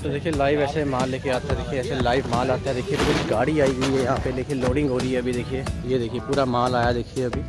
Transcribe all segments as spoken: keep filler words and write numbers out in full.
तो देखिए लाइव ऐसे माल लेके आता है, देखिए ऐसे लाइव माल आता है। देखिए पूरी गाड़ी आई हुई है यहाँ पे, देखिए लोडिंग हो रही है अभी। देखिए ये देखिए पूरा माल आया देखिए अभी।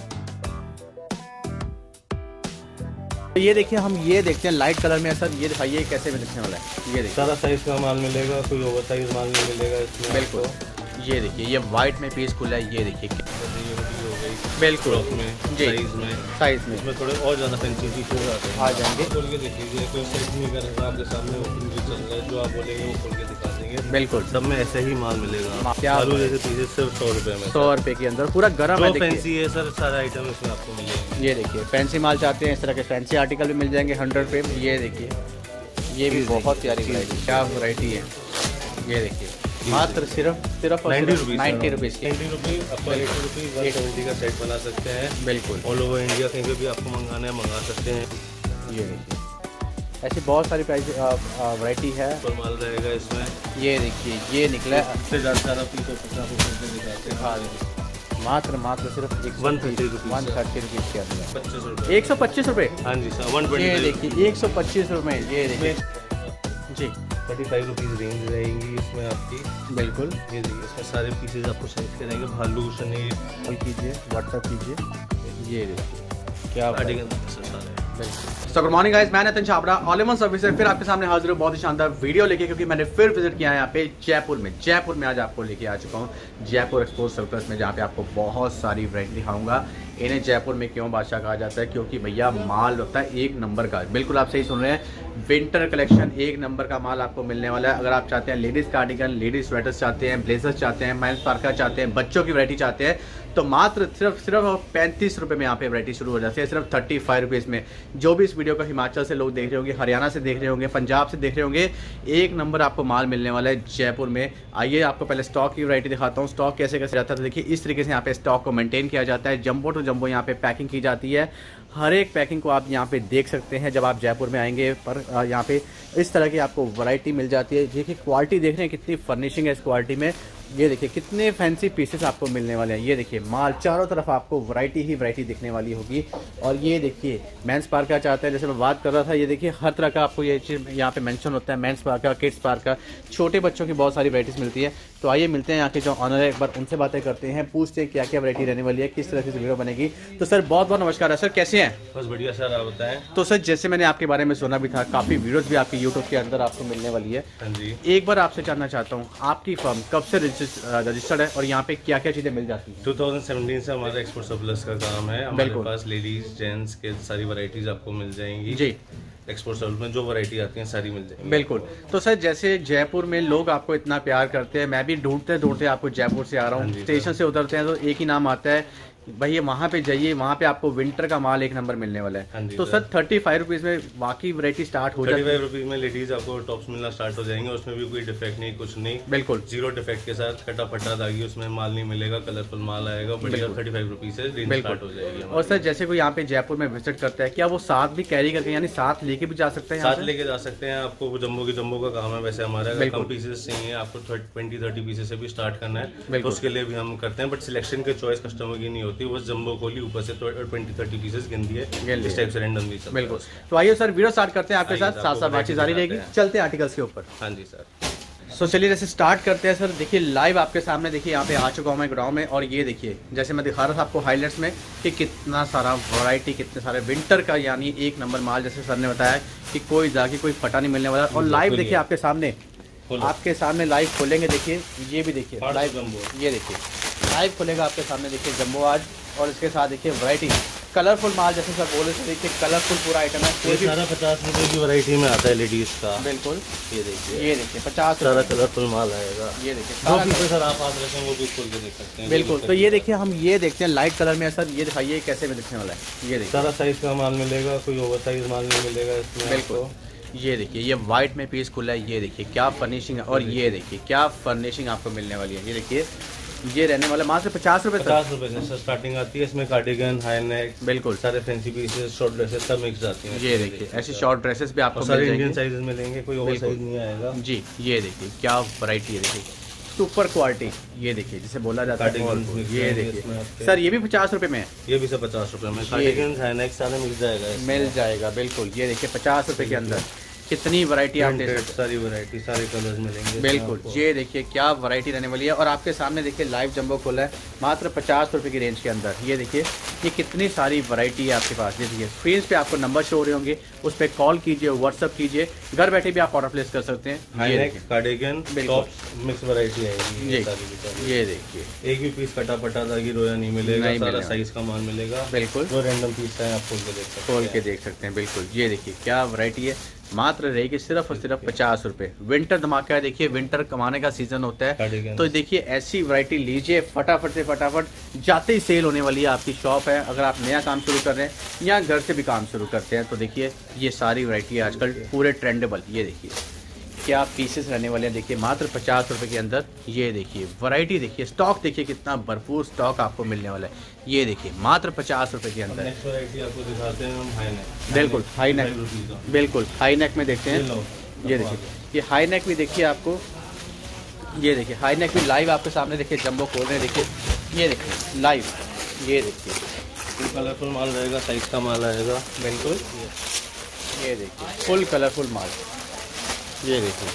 तो ये देखिए हम ये देखते हैं लाइट कलर में सर, ये दिखाइए कैसे में दिखने वाला है। ये देखिए सारा साइज का माल मिलेगा, कोई ओवर साइज माल नहीं मिलेगा इसमें। बिल्कुल ये देखिए ये वाइट में पीस खुला है। ये देखिए बिल्कुल में जी साइज में साइज में इसमें थोड़े और ज़्यादा फैंसी फीचर्स आते हैं। आ जाएंगे। खोल के देख लीजिए, कोई साइज नहीं कर रहा आपके सामने, ओपन भी चल रहा है, जो आप बोलेंगे वो खोल के दिखा देंगे। बिल्कुल सब में ऐसे ही माल मिलेगा। क्या आलू जैसे पीसेस सिर्फ सौ रुपए में, सौ रुपए के अंदर पूरा गर्म है। फैंसी है सर, सारा आइटम इसमें आपको मिलेगा। ये देखिए फैंसी माल चाहते हैं इस तरह के फैंसी आर्टिकल भी मिल जाएंगे हंड्रेड पे। ये देखिए ये भी बहुत प्यारी वैरायटी, क्या वैरायटी है। ये देखिए मात्र सिर्फ सिर्फ नाइन्टी रुपीज़ नाइन्टी रुपीज़ की नाइन्टी रुपीज़ आपको एटी रुपीज़ वन सेवेंटी का सेट बना सकते हैं। बिल्कुल ऑल ओवर इंडिया कहीं पे भी आपको मंगाना है मंगा सकते हैं। ये देखिए ऐसी बहुत सारी प्राइस वैरायटी है। पर माल रहेगा इसमें। ये देखिए ये निकला इससे ज़्यादा सारा पीस और पचास रुपये दिखाते हैं। मात्र मात्र सिर्फ एक one thirty rupees one thirty rupees के अंदर पच्चीस रुपये एक सौ पच्चीस रुपये। हाँ जी सर वन ट्वेंटी। ये देखिए एक सौ पच्चीस रुपये। ये देखिए जी थर्टी फाइव रुपीज़ रेंज रहेंगी इसमें आपकी। बिल्कुल ये देखिए इसमें सारे पीसेज आपको सेलेक्ट करेंगे। भालू शनी कॉल कीजिए व्हाट्सअप कीजिए। ये देखिए क्या सो गुड मॉर्निंग गाइस, मैं Nitin Chhabra all in one service से फिर आपके सामने हाजिर हूँ बहुत ही शानदार वीडियो लेके, क्योंकि मैंने फिर विजिट किया है यहाँ पे जयपुर में। जयपुर में आज आपको लेके आ चुका हूँ जयपुर एक्सपोर्ट सर्कस में, जहाँ पे आपको बहुत सारी वैरायटी दिखाऊंगा। इन्हें जयपुर में क्यों बादशाह कहा जाता है, क्योंकि भैया माल होता है एक नंबर का। बिल्कुल आप सही सुन रहे हैं, विंटर कलेक्शन एक नंबर का माल आपको मिलने वाला है। अगर आप चाहते हैं लेडीज़ कार्डिगन, लेडीज स्वेटर्स चाहते हैं, ब्लेजर्स चाहते हैं, मेंस पार्का चाहते हैं, बच्चों की वैरायटी चाहते हैं, तो मात्र सिर्फ सिर्फ पैंतीस रुपये में यहाँ पे वैरायटी शुरू हो जाती है, सिर्फ थर्टी फाइव रुपीज़ में। जो भी इस वीडियो को हिमाचल से लोग देख रहे होंगे, हरियाणा से देख रहे होंगे, पंजाब से देख रहे होंगे, एक नंबर आपको माल मिलने वाला है जयपुर में। आइए आपको पहले स्टॉक की वैरायटी दिखाता हूँ, स्टॉक कैसे कैसे जाता है। तो देखिए इस तरीके से यहाँ पे स्टॉक को मेंटेन किया जाता है। जंबो टू जंबो यहाँ पे पैकिंग की जाती है। हर एक पैकिंग को आप यहाँ पे देख सकते हैं जब आप जयपुर में आएंगे। पर यहाँ पे इस तरह की आपको वैरायटी मिल जाती है। देखिए क्वालिटी देख रहे हैं कितनी फर्निशिंग है इस क्वालिटी में। ये देखिए कितने फैंसी पीसेस आपको मिलने वाले हैं। ये देखिए माल चारों तरफ आपको वैरायटी ही वैरायटी दिखने वाली होगी। और ये देखिए मेंस पार्का चाहते हैं, जैसे मैं बात कर रहा था, ये देखिए हर तरह का आपको ये चीज़ यहाँ पे मेंशन होता है। मेंस पार्का, किड्स पार्का, छोटे बच्चों की बहुत सारी वैरायटीज़ मिलती है। तो आइए मिलते हैं यहाँ के जो ऑनर है, एक बार उनसे बातें करते हैं, पूछते हैं क्या क्या वैरायटी रहने वाली है, किस तरह की वीडियो बनेगी। तो सर बहुत बहुत नमस्कार है सर, कैसे हैं? बस बढ़िया सर, आप बताएं। तो सर जैसे मैंने आपके बारे में सुना भी था, काफ़ी वीडियोस भी आपके यूट्यूब के अंदर आपको मिलने वाली है। हाँ जी। एक बार आपसे जानना चाहता हूँ आपकी फर्म कब से रजिस्टर्ड है और यहाँ पे क्या क्या चीज़ें मिल जाती हैं? टू थाउजेंड सेवेंटीन से हमारा एक्सपोर्ट सरप्लस का काम है। हमारे पास लेडीज जेंट्स के सारी वैरायटीज आपको मिल जाएंगी जी। एक्सपोर्ट सर्विस में जो वैरायटी आती है सारी मिल जाएगी। बिल्कुल। तो सर जैसे जयपुर में लोग आपको इतना प्यार करते हैं, मैं भी ढूंढते ढूंढते आपको जयपुर से आ रहा हूँ। स्टेशन से उतरते हैं तो एक ही नाम आता है, भैया वहाँ पे जाइए, वहाँ पे आपको विंटर का माल एक नंबर मिलने वाला है। तो सर थर्टी फाइव रुपीज़ में बाकी वैरायटी स्टार्ट हो जाती है। थर्टी फाइव रुपीज़ में लेडीज आपको टॉप्स मिलना स्टार्ट हो जाएंगे, उसमें भी कोई डिफेक्ट नहीं, कुछ नहीं। बिल्कुल जीरो डिफेक्ट के साथ कटा फटा दागी उसमें माल नहीं मिलेगा, कलरफुल माल आएगा, बढ़िया थर्टी फाइव रुपीज़ से रेंज स्टार्ट हो जाएगी। और सर जैसे कोई यहाँ पे जयपुर में विजिट करता है, क्या वो साथ भी कैरी करके यानी साथ लेके भी जा सकते हैं? साथ लेके जा सकते हैं। आपको जम्बो की जम्बो का काम है वैसे हमारा, अगर कम पीसेस चाहिए आपको ट्वेंटी थर्टी पीसेस से भी स्टार्ट करना है तो उसके लिए भी हम करते हैं। बट सिलेक्शन के चॉइस कस्टमर की नहीं होती, बस जम्बो खोली ऊपर से ट्वेंटी थर्टी पीसेस गिनती है, इस टाइप से रैंडमली सब। बिल्कुल। तो आइए सर वीडियो स्टार्ट करते हैं आपके साथ, साथ साथ बातचीत जारी रहेगी। चलते हैं आर्टिकल्स के ऊपर। हाँ जी सर। सो so, चलिए जैसे स्टार्ट करते हैं सर। देखिए लाइव आपके सामने, देखिए यहाँ पे आ चुका हूँ मैं ग्राउंड में, और ये देखिए जैसे मैं दिखा रहा था आपको हाईलाइट्स में कि कितना सारा वैरायटी, कितने सारे विंटर का यानी एक नंबर माल, जैसे सर ने बताया कि कोई जाके कोई फटा नहीं मिलने वाला। और लाइव देखिए आपके सामने, आपके सामने लाइव खोलेंगे, देखिए ये भी देखिए लाइव जम्बो, ये देखिए लाइव खोलेगा आपके सामने, देखिए जम्बो आज। और इसके साथ देखिए वैरायटी कलरफुल माल, जैसे सर बोले थे, देखिए कलरफुल पूरा आइटम है। कोई भी सारा पचास रुपए की वैरायटी में आता है लेडीज का। बिल्कुल। ये देखिए ये देखिए पचास सारा कलरफुल माल आएगा। ये देखिए जो भी सर आप हाथ रखें वो भी खोल के देख सकते हैं। बिल्कुल। तो ये देखिए हम ये देखते हैं लाइट कलर में सर, ये दिखाइए कैसे में दिखने वाला है। ये देखिए सारा साइज का माल मिलेगा, कोई ओवर साइज माल नहीं मिलेगा इसमें। बिल्कुल। ये देखिए ये वाइट में पीस खुला है। ये देखिए क्या फर्निशिंग है, और ये देखिए क्या फर्निशिंग आपको मिलने वाली है। ये देखिए ये रहने वाला मात्र पचास रुपए पचास रुपए से स्टार्टिंग आती है। इसमें कार्डिगन, हाई नेक, बिल्कुल सारे फैंसी पीसेस, शॉर्ट ड्रेसेस सब मिक्स आती हैं। ये देखिए ऐसी शॉर्ट ड्रेसेस भी आपको सारे इंडियन साइजेस मिलेंगे, कोई ओवर साइज नहीं आएगा जी। ये देखिए क्या वैरायटी है, देखिए सुपर क्वालिटी। ये देखिए जिसे बोला जाता है, ये देखिए सर ये भी पचास रुपए में है। ये भी सर पचास रुपए में कार्डिगन, हाई नेक सारे मिल जाएगा, मिल जाएगा। बिल्कुल। ये देखिए पचास रुपए के अंदर कितनी वैरायटी आप देख सकते हैं, सारी वैरायटी, सारे कलर्स मिलेंगे। बिल्कुल, ये देखिए क्या वैरायटी रहने वाली है। और आपके सामने देखिए लाइव जंबो खोला है मात्र पचास रुपये की रेंज के अंदर। ये देखिए ये कितनी सारी वैरायटी है आपके पास। ये देखिए स्क्रीन पे आपको नंबर शो हो रहे होंगे, उस पर कॉल कीजिए, व्हाट्सअप कीजिए, घर बैठे भी आप ऑर्डर प्लेस कर सकते हैं। ये देखिए कार्डिगन मिक्स वैरायटी आएगी। ये देखिए एक भी पीस कटा पटा दागी रोया नहीं मिलेगा, सारा साइज का माल मिलेगा। बिल्कुल, जो रैंडम पीस है आप खोल के देख सकते हैं, खोल के देख सकते हैं। बिल्कुल, ये देखिए क्या वैरायटी है, मात्र रहेगी सिर्फ और सिर्फ पचास रुपए। विंटर धमाका है, देखिए विंटर कमाने का सीजन होता है, तो देखिए ऐसी वैरायटी लीजिए, फटाफट से फटाफट जाते ही सेल होने वाली है। आपकी शॉप है, अगर आप नया काम शुरू कर रहे हैं या घर से भी काम शुरू करते हैं, तो देखिए ये सारी वैरायटी है आजकल पूरे ट्रेंडेबल। ये देखिए क्या पीसेस रहने वाले हैं, देखिए मात्र पचास रुपए के अंदर। ये देखिए वैरायटी, देखिए स्टॉक देखिए कितना भरपूर स्टॉक आपको मिलने वाला है। ये देखिए मात्र पचास रुपए के अंदर। नेक्स्ट वैरायटी आपको दिखाते हैं हम हाई नेक। बिल्कुल हाई नेक, बिल्कुल हाई नेक में देखते हैं। ये देखिए ये हाई नेक भी देखिए आपको, ये देखिए हाई नेक भी लाइव आपके सामने देखिए जंबो खोल रहे हैं। देखिए ये देखिए लाइव, ये देखिए फुल कलरफुल माल रहेगा, साइज का माल आएगा। बिल्कुल, ये देखिए फुल कलरफुल माल। ये देखिए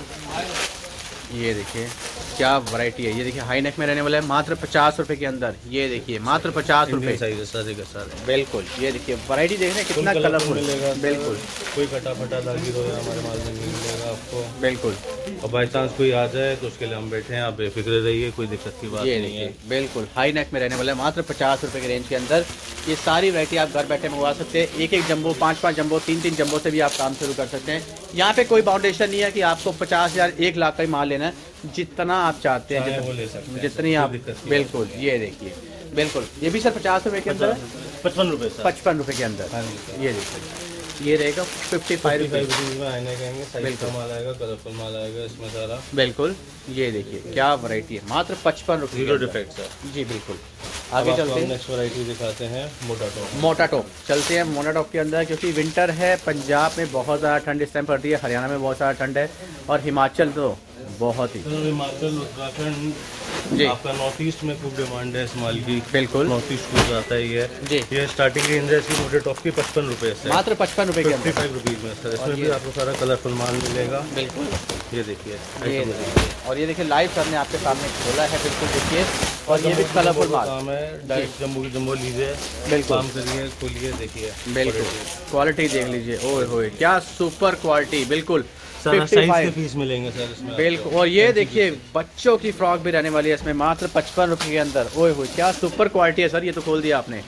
ये देखिए क्या वैरायटी है। ये देखिए हाई नेक में रहने वाला है मात्र पचास रुपए के अंदर। ये देखिए मात्र पचास रुपए साइज सारे का सारे। बिल्कुल, ये देखिए वैरायटी देख रहे हैं कितना कलरफुल मिलेगा। बिल्कुल, कोई कटा फटा दागी रोया हमारे माल में नहीं मिलेगा आपको। बिल्कुल, और बाई चांस कोई आ जाए तो उसके लिए हम बैठे हैं, आप बेफिक्र रहिए, कोई दिक्कत की बात नहीं है। बिल्कुल हाई नेक में रहने वाला है मात्र पचास रुपए के रेंज के अंदर। ये सारी वैरायटी आप घर बैठे मंगवा सकते हैं। एक एक जंबो, पाँच पाँच जंबो, तीन तीन जंबो से भी आप काम शुरू कर सकते हैं। यहाँ पे कोई बाउंडेशन नहीं है कि आपको पचास हजार एक लाख का ही माल लेना है, जितना आप चाहते हैं जितना, ले सकते हैं, जितनी आप। बिल्कुल, ये देखिए बिल्कुल ये भी सर पचास रुपए के अंदर, पचपन रुपए पचपन रुपए के अंदर। ये देखिए ये रहेगा फिफ्टी फाइव रुपीज़ में आने कहेंगे। साइज का माल आएगा, कलरफुल माल आएगा इसमें सारा। बिल्कुल, ये देखिए क्या वैरायटी है, मात्र पचपन रुपये। Zero defect sir. जी बिल्कुल। आगे चलते हैं, नेक्स्ट वैरायटी दिखाते हैं मोटा टॉप। मोटा टॉप चलते हैं मोटा टॉप के अंदर, क्योंकि विंटर है, पंजाब में बहुत ज़्यादा ठंड इस टाइम पड़ रही है, हरियाणा में बहुत ज़्यादा ठंड है, और हिमाचल तो बहुत ही। हिमाचल उत्तराखंड जी आपका नॉर्थ ईस्ट में खूब डिमांड है इस माल की। बिल्कुल, नॉर्थ ईस्ट खूब आता है ये जी। ये स्टार्टिंग रेंज है इसकी मोटे टॉप की पचपन रुपए से, मात्र पचपन रुपए के अंदर, फाइव रुपीज में सर। इसमें भी आपको सारा कलरफुल माल मिलेगा। बिल्कुल, ये देखिए ये और ये देखिए लाइव सर ने आपके सामने खोला है। बिल्कुल देखिए, और ये भी कलरफुल माल काम है। डायरेक्ट जम्बो की जम्बो लीजिए, बिल्कुल काम करिए, खोलिए, देखिए बिल्कुल क्वालिटी देख लीजिए। ओए होए क्या सुपर क्वालिटी। बिल्कुल सारा साइज के पीस मिलेंगे सर इसमें बिल्कुल। और ये देखिए बच्चों की फ्रॉक भी रहने वाली है इसमें मात्र पचपन रुपए के अंदर। ओए होए क्या सुपर क्वालिटी है सर, ये तो खोल दिया आपने।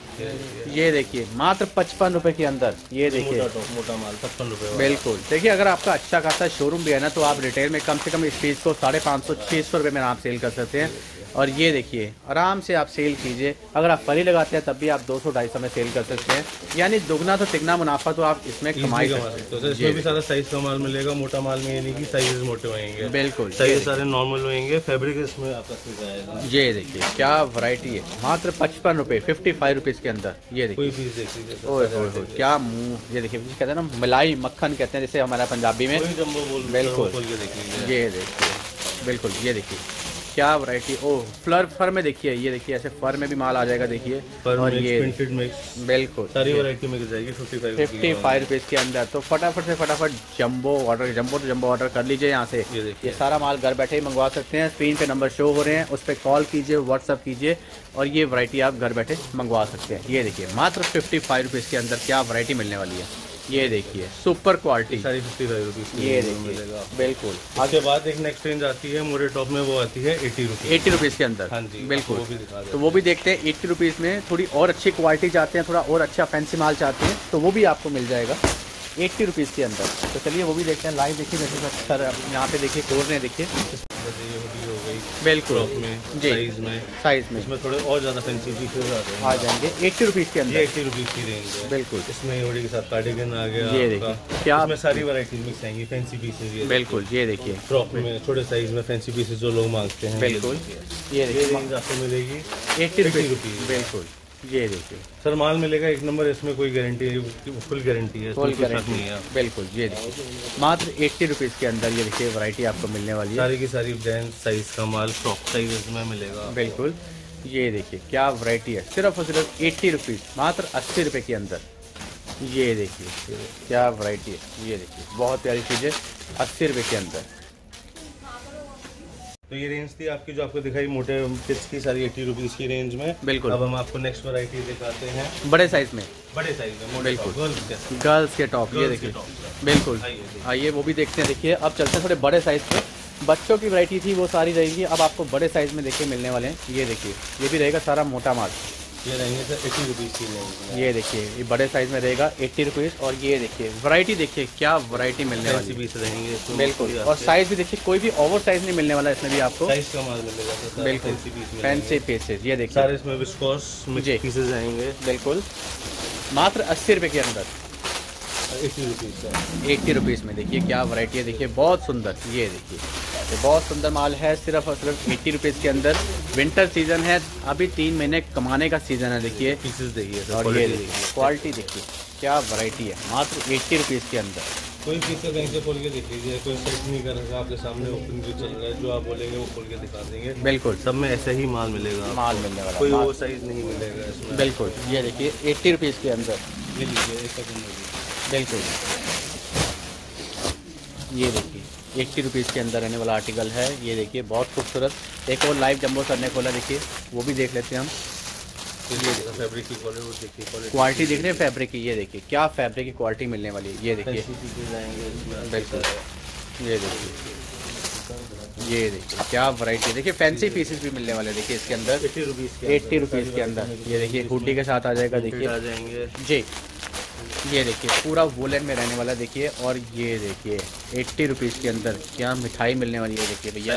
ये देखिए मात्र पचपन रुपए के अंदर। ये देखिए मोटा माल पचपन रुपए। बिल्कुल, देखिए अगर आपका अच्छा खासा शोरूम भी है ना, तो आप रिटेल में कम से कम इस पीस को साढ़े पाँच सौ छः सौ रुपये में आप सेल कर सकते हैं। और ये देखिए आराम से आप सेल कीजिए, अगर आप फरी लगाते हैं तब भी आप दो सौ ढाई सौ में सेल कर सकते हैं, यानी दुगना तो तिगना मुनाफा तो आप इसमें कमाई सकते हैं। तो इसमें भी सारा साइज का माल मिलेगा। मोटा माल में ये नहीं कि साइज मोटे होंगे, बिल्कुल साइज सारे नॉर्मल होंगे। फैब्रिक इसमें आपका सीधा आएगा। ये देखिए क्या वैरायटी है, मात्र पचपन रुपए, फिफ्टी फाइव रुपीज़ के अंदर। ये देखिए कोई पीस देख लीजिए, ओए होए क्या मुँह। ये देखिए कहते हैं ना मलाई मक्खन कहते हैं जैसे हमारा पंजाबी में। बिल्कुल ये देखिए, बिल्कुल ये देखिए क्या वैरायटी। ओह फ्लर फर में देखिए, ये देखिए ऐसे फर में भी माल आ जाएगा देखिए। और ये बिल्कुल सारी वैरायटी मिल जाएगी फिफ्टी फाइव रुपीज़ के अंदर। तो फटाफट से फटाफट जंबो ऑर्डर, जंबो तो जंबो ऑर्डर कर लीजिए यहाँ से। ये, ये सारा माल घर बैठे ही मंगवा सकते हैं। स्क्रीन पे नंबर शो हो रहे हैं, उस पर कॉल कीजिए, व्हाट्सअप कीजिए, और ये वैरायटी आप घर बैठे मंगवा सकते हैं। ये देखिए मात्र फिफ्टी फाइव रुपीज़ के अंदर क्या वैरायटी मिलने वाली है। ये देखिए सुपर क्वालिटी, सारी फिफ्टी फाइव रुपीज़ ये देखिए बिल्कुल। उसके बाद एक नेक्स्ट रेंज आती है मोटे टॉप में, वो आती है एटी रुपीज़ एट्टी रुपीज़ के अंदर। हाँ जी बिल्कुल, वो भी दिखा तो वो भी देखते हैं। एट्टी रुपीज़ में थोड़ी और अच्छी क्वालिटी चाहते हैं, थोड़ा और अच्छा फैंसी माल चाहते हैं, तो वो भी आपको मिल जाएगा एट्टी रुपीज़ के अंदर। तो चलिए वो भी देखते हैं लाइव। देखिए जैसे सर यहाँ पे देखिए खोल रहे हैं, देखिए बिल्कुल में साइज में साइज में इसमें थोड़े और ज़्यादा फैंसी पीसेस आते हैं, आ जाएंगे एट्टी रुपीज़ के अंदर। एट्टी रुपीज़ की रेंज है बिल्कुल। इसमें होडी के साथ कार्डिगन आ गया। ये देखिए क्या इसमें सारी वैरायटी मिक्स आएंगी, फैंसी पीसेस। बिल्कुल ये देखिए फ्रॉक में छोटे साइज में फैंसी पीसेस जो लोग मांगते हैं। बिल्कुल ये देखिए रेंज आपको मिलेगी एट्टी रुपीज़। बिल्कुल ये देखिए सर माल मिलेगा एक नंबर, इसमें कोई गारंटी है, फुल गारंटी है, फुल गारंटी नहीं है। बिल्कुल ये देखिए मात्र एट्टी रुपीज़ के अंदर ये देखिए वैरायटी आपको मिलने वाली है। सारी की सारी जेंट्स साइज का माल फ्रॉक साइज में मिलेगा। बिल्कुल ये देखिए क्या वैरायटी है, सिर्फ और सिर्फ एट्टी रुपीज़, मात्र अस्सी रुपये के अंदर। ये देखिए क्या वैरायटी है, ये देखिए बहुत प्यारी चीज़ है, अस्सी रुपये के अंदर। तो ये रेंज थी आपकी जो आपको दिखाई मोटे किड्स की सारी अस्सी रुपीस की रेंज में। बिल्कुल। अब हम आपको नेक्स्ट वैरायटी दिखाते हैं बड़े साइज में, बड़े साइज में बिल्कुल गर्ल्स के गर्ल्स के टॉप, ये देखिए बिल्कुल। आइए वो भी देखते हैं। देखिए अब चलते हैं थोड़े बड़े साइज पे। बच्चों की वैरायटी थी वो सारी रहेगी, अब आपको बड़े साइज में देखिए मिलने वाले हैं। ये देखिए ये भी रहेगा सारा मोटा माल, ये रहेंगे सर अस्सी रुपीस की रेंज। ये देखिए ये बड़े साइज में रहेगा अस्सी रुपीस। और ये देखिए वैरायटी देखिए क्या वैरायटी मिलने वाली पीस रहेंगे बिल्कुल। और साइज भी देखिए कोई भी ओवर साइज नहीं मिलने वाला इसमें भी आपको, साइज का माल मिलेगा बिल्कुल फैंसी पीसेज। ये देखिए सारे इसमें विस्कोस पीसेज आएंगे बिल्कुल मात्र अस्सी रुपये के अंदर, अस्सी रुपीस अस्सी रुपीस में। देखिए क्या वैरायटी है, देखिए बहुत सुंदर। ये देखिए ये बहुत सुंदर माल है, सिर्फ और सिर्फ अस्सी रुपीस के अंदर। विंटर सीजन है, अभी तीन महीने कमाने का सीजन है। देखिए पीसेस देखिए और ये देखिए क्वालिटी देखिए क्या वैरायटी है, मात्र अस्सी रुपीस के अंदर। कोई पीस का कहीं से खोल के देख लीजिए, कोई सेट नहीं कर रहा आपके सामने ओपन भी चल रहा है, जो आप बोलेंगे वो खोल के दिखा देंगे। बिल्कुल सब में ऐसा ही माल मिलेगा, माल मिलने वाला, कोई वो साइज नहीं मिलेगा इसमें। बिल्कुल ये देखिए अस्सी रुपीस के अंदर, ये लीजिए एक सेकंड बिल्कुल। ये देखिए अस्सी रुपीस के अंदर रहने वाला आर्टिकल है। ये देखिए बहुत खूबसूरत। एक और लाइव जंबो सर ने खोला, देखिए वो भी देख लेते हैं हम। ये फैब्रिक की क्वालिटी देखिए, क्वालिटी देख रहे हैं फैब्रिक की। ये देखिए क्या फैब्रिक की क्वालिटी मिलने वाली है, ये देखिए बिल्कुल। ये देखिए ये देखिए क्या वैरायटी, देखिए फैंसी पीसेस भी मिलने वाले। देखिए इसके अंदर अस्सी रुपीस अस्सी रुपीस के अंदर। ये देखिए हुडी के साथ आ जाएगा, देखिए आ जाएंगे जी। ये देखिए पूरा वुलन में रहने वाला, देखिए। और ये देखिए अस्सी रुपीस के अंदर क्या मिठाई मिलने वाली है, देखिए भैया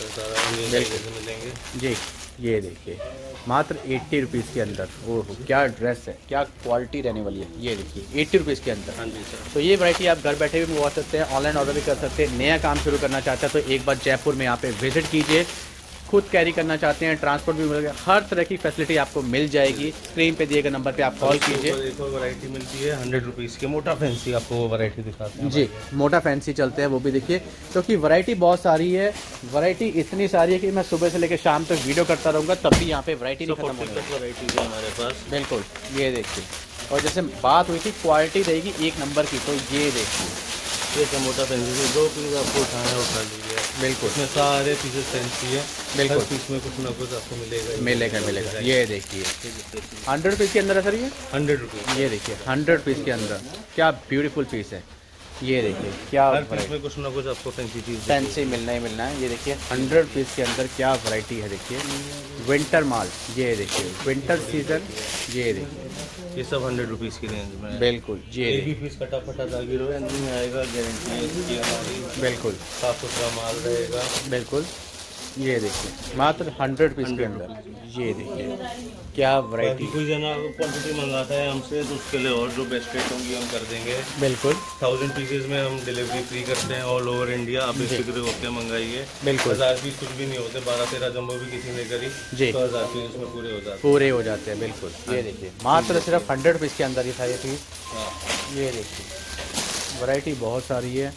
मिलेंगे जी। ये देखिए मात्र अस्सी रुपीस के अंदर। ओह क्या ड्रेस है, क्या क्वालिटी रहने वाली है। ये देखिए अस्सी रुपीस के अंदर। हाँ जी सर। तो ये वैरायटी आप घर बैठे भी मंगवा सकते हैं, ऑनलाइन ऑर्डर भी कर सकते हैं। नया काम शुरू करना चाहते हैं तो एक बार जयपुर में यहाँ पे विजिट कीजिए। खुद कैरी करना चाहते हैं, ट्रांसपोर्ट भी मिलेगा, हर तरह की फैसिलिटी आपको मिल जाएगी। स्क्रीन पे दिए गए नंबर पे आप कॉल कीजिए। एक और वैरायटी मिलती है हंड्रेड रुपीज़ के, मोटा फैंसी, आपको वो वैरायटी दिखाते हैं जी। मोटा फैंसी चलते हैं, वो भी देखिए, क्योंकि वैरायटी बहुत सारी है। वैरायटी इतनी सारी है कि मैं सुबह से लेकर शाम तक वीडियो करता रहूँगा, तब भी यहाँ पे वैरायटी नहीं खत्म होगी। वैरायटी है हमारे पास, बिल्कुल। ये देखिए, और जैसे बात हुई थी क्वालिटी रहेगी एक नंबर की, तो ये देखिए ये सब मोटा फैंसी से दो पीस आपको उठाना उठा लीजिए। बिल्कुल इसमें सारे पीसेस फैंसी है, बिल्कुल। पीस में कुछ ना कुछ आपको मिलेगा मिलेगा मिलेगा। ये देखिए हंड्रेड रुपीज़ के अंदर है सर, ये हंड्रेड रुपीज़। ये देखिए हंड्रेड रुपीज़ के अंदर क्या ब्यूटीफुल पीस है। ये देखिए क्या हर पीस में कुछ ना कुछ आपको फैंसी चीज़ फैंसी मिलना ही मिलना है। ये देखिए हंड्रेड रुपीज़ के अंदर क्या वैरायटी है। देखिए विंटर माल, ये देखिए विंटर सीजन। ये देखिए ये सब हंड्रेड रुपीज़ की रेंज में, बिल्कुल। ये एक भी पीस कटा फटा दागी रहो में आएगा, गारंटी है इसकी हमारी। बिल्कुल साफ सुथरा माल रहेगा, बिल्कुल। ये देखिए मात्र हंड्रेड रुपीज़ के अंदर। ये देखिए क्या वैरायटी। कोई जना क्वान्टिटी मंगाता है हमसे तो उसके लिए और जो बेस्ट रेट होंगी हम कर देंगे। बिल्कुल। थाउजेंड पीसेज में हम डिलीवरी फ्री करते हैं ऑल ओवर इंडिया। आप बेफिक्र होकर मंगाइए, बिल्कुल। हज़ार पीस कुछ भी नहीं होते, बारह तेरह जम्बो भी किसी ने करी जी तो हज़ार पीस उसमें पूरे हो जाते पूरे हो जाते हैं। बिल्कुल। ये देखिए मात्र सिर्फ हंड्रेड रुपीज़ के अंदर ही था ये पीस। ये देखिए वैरायटी बहुत सारी है।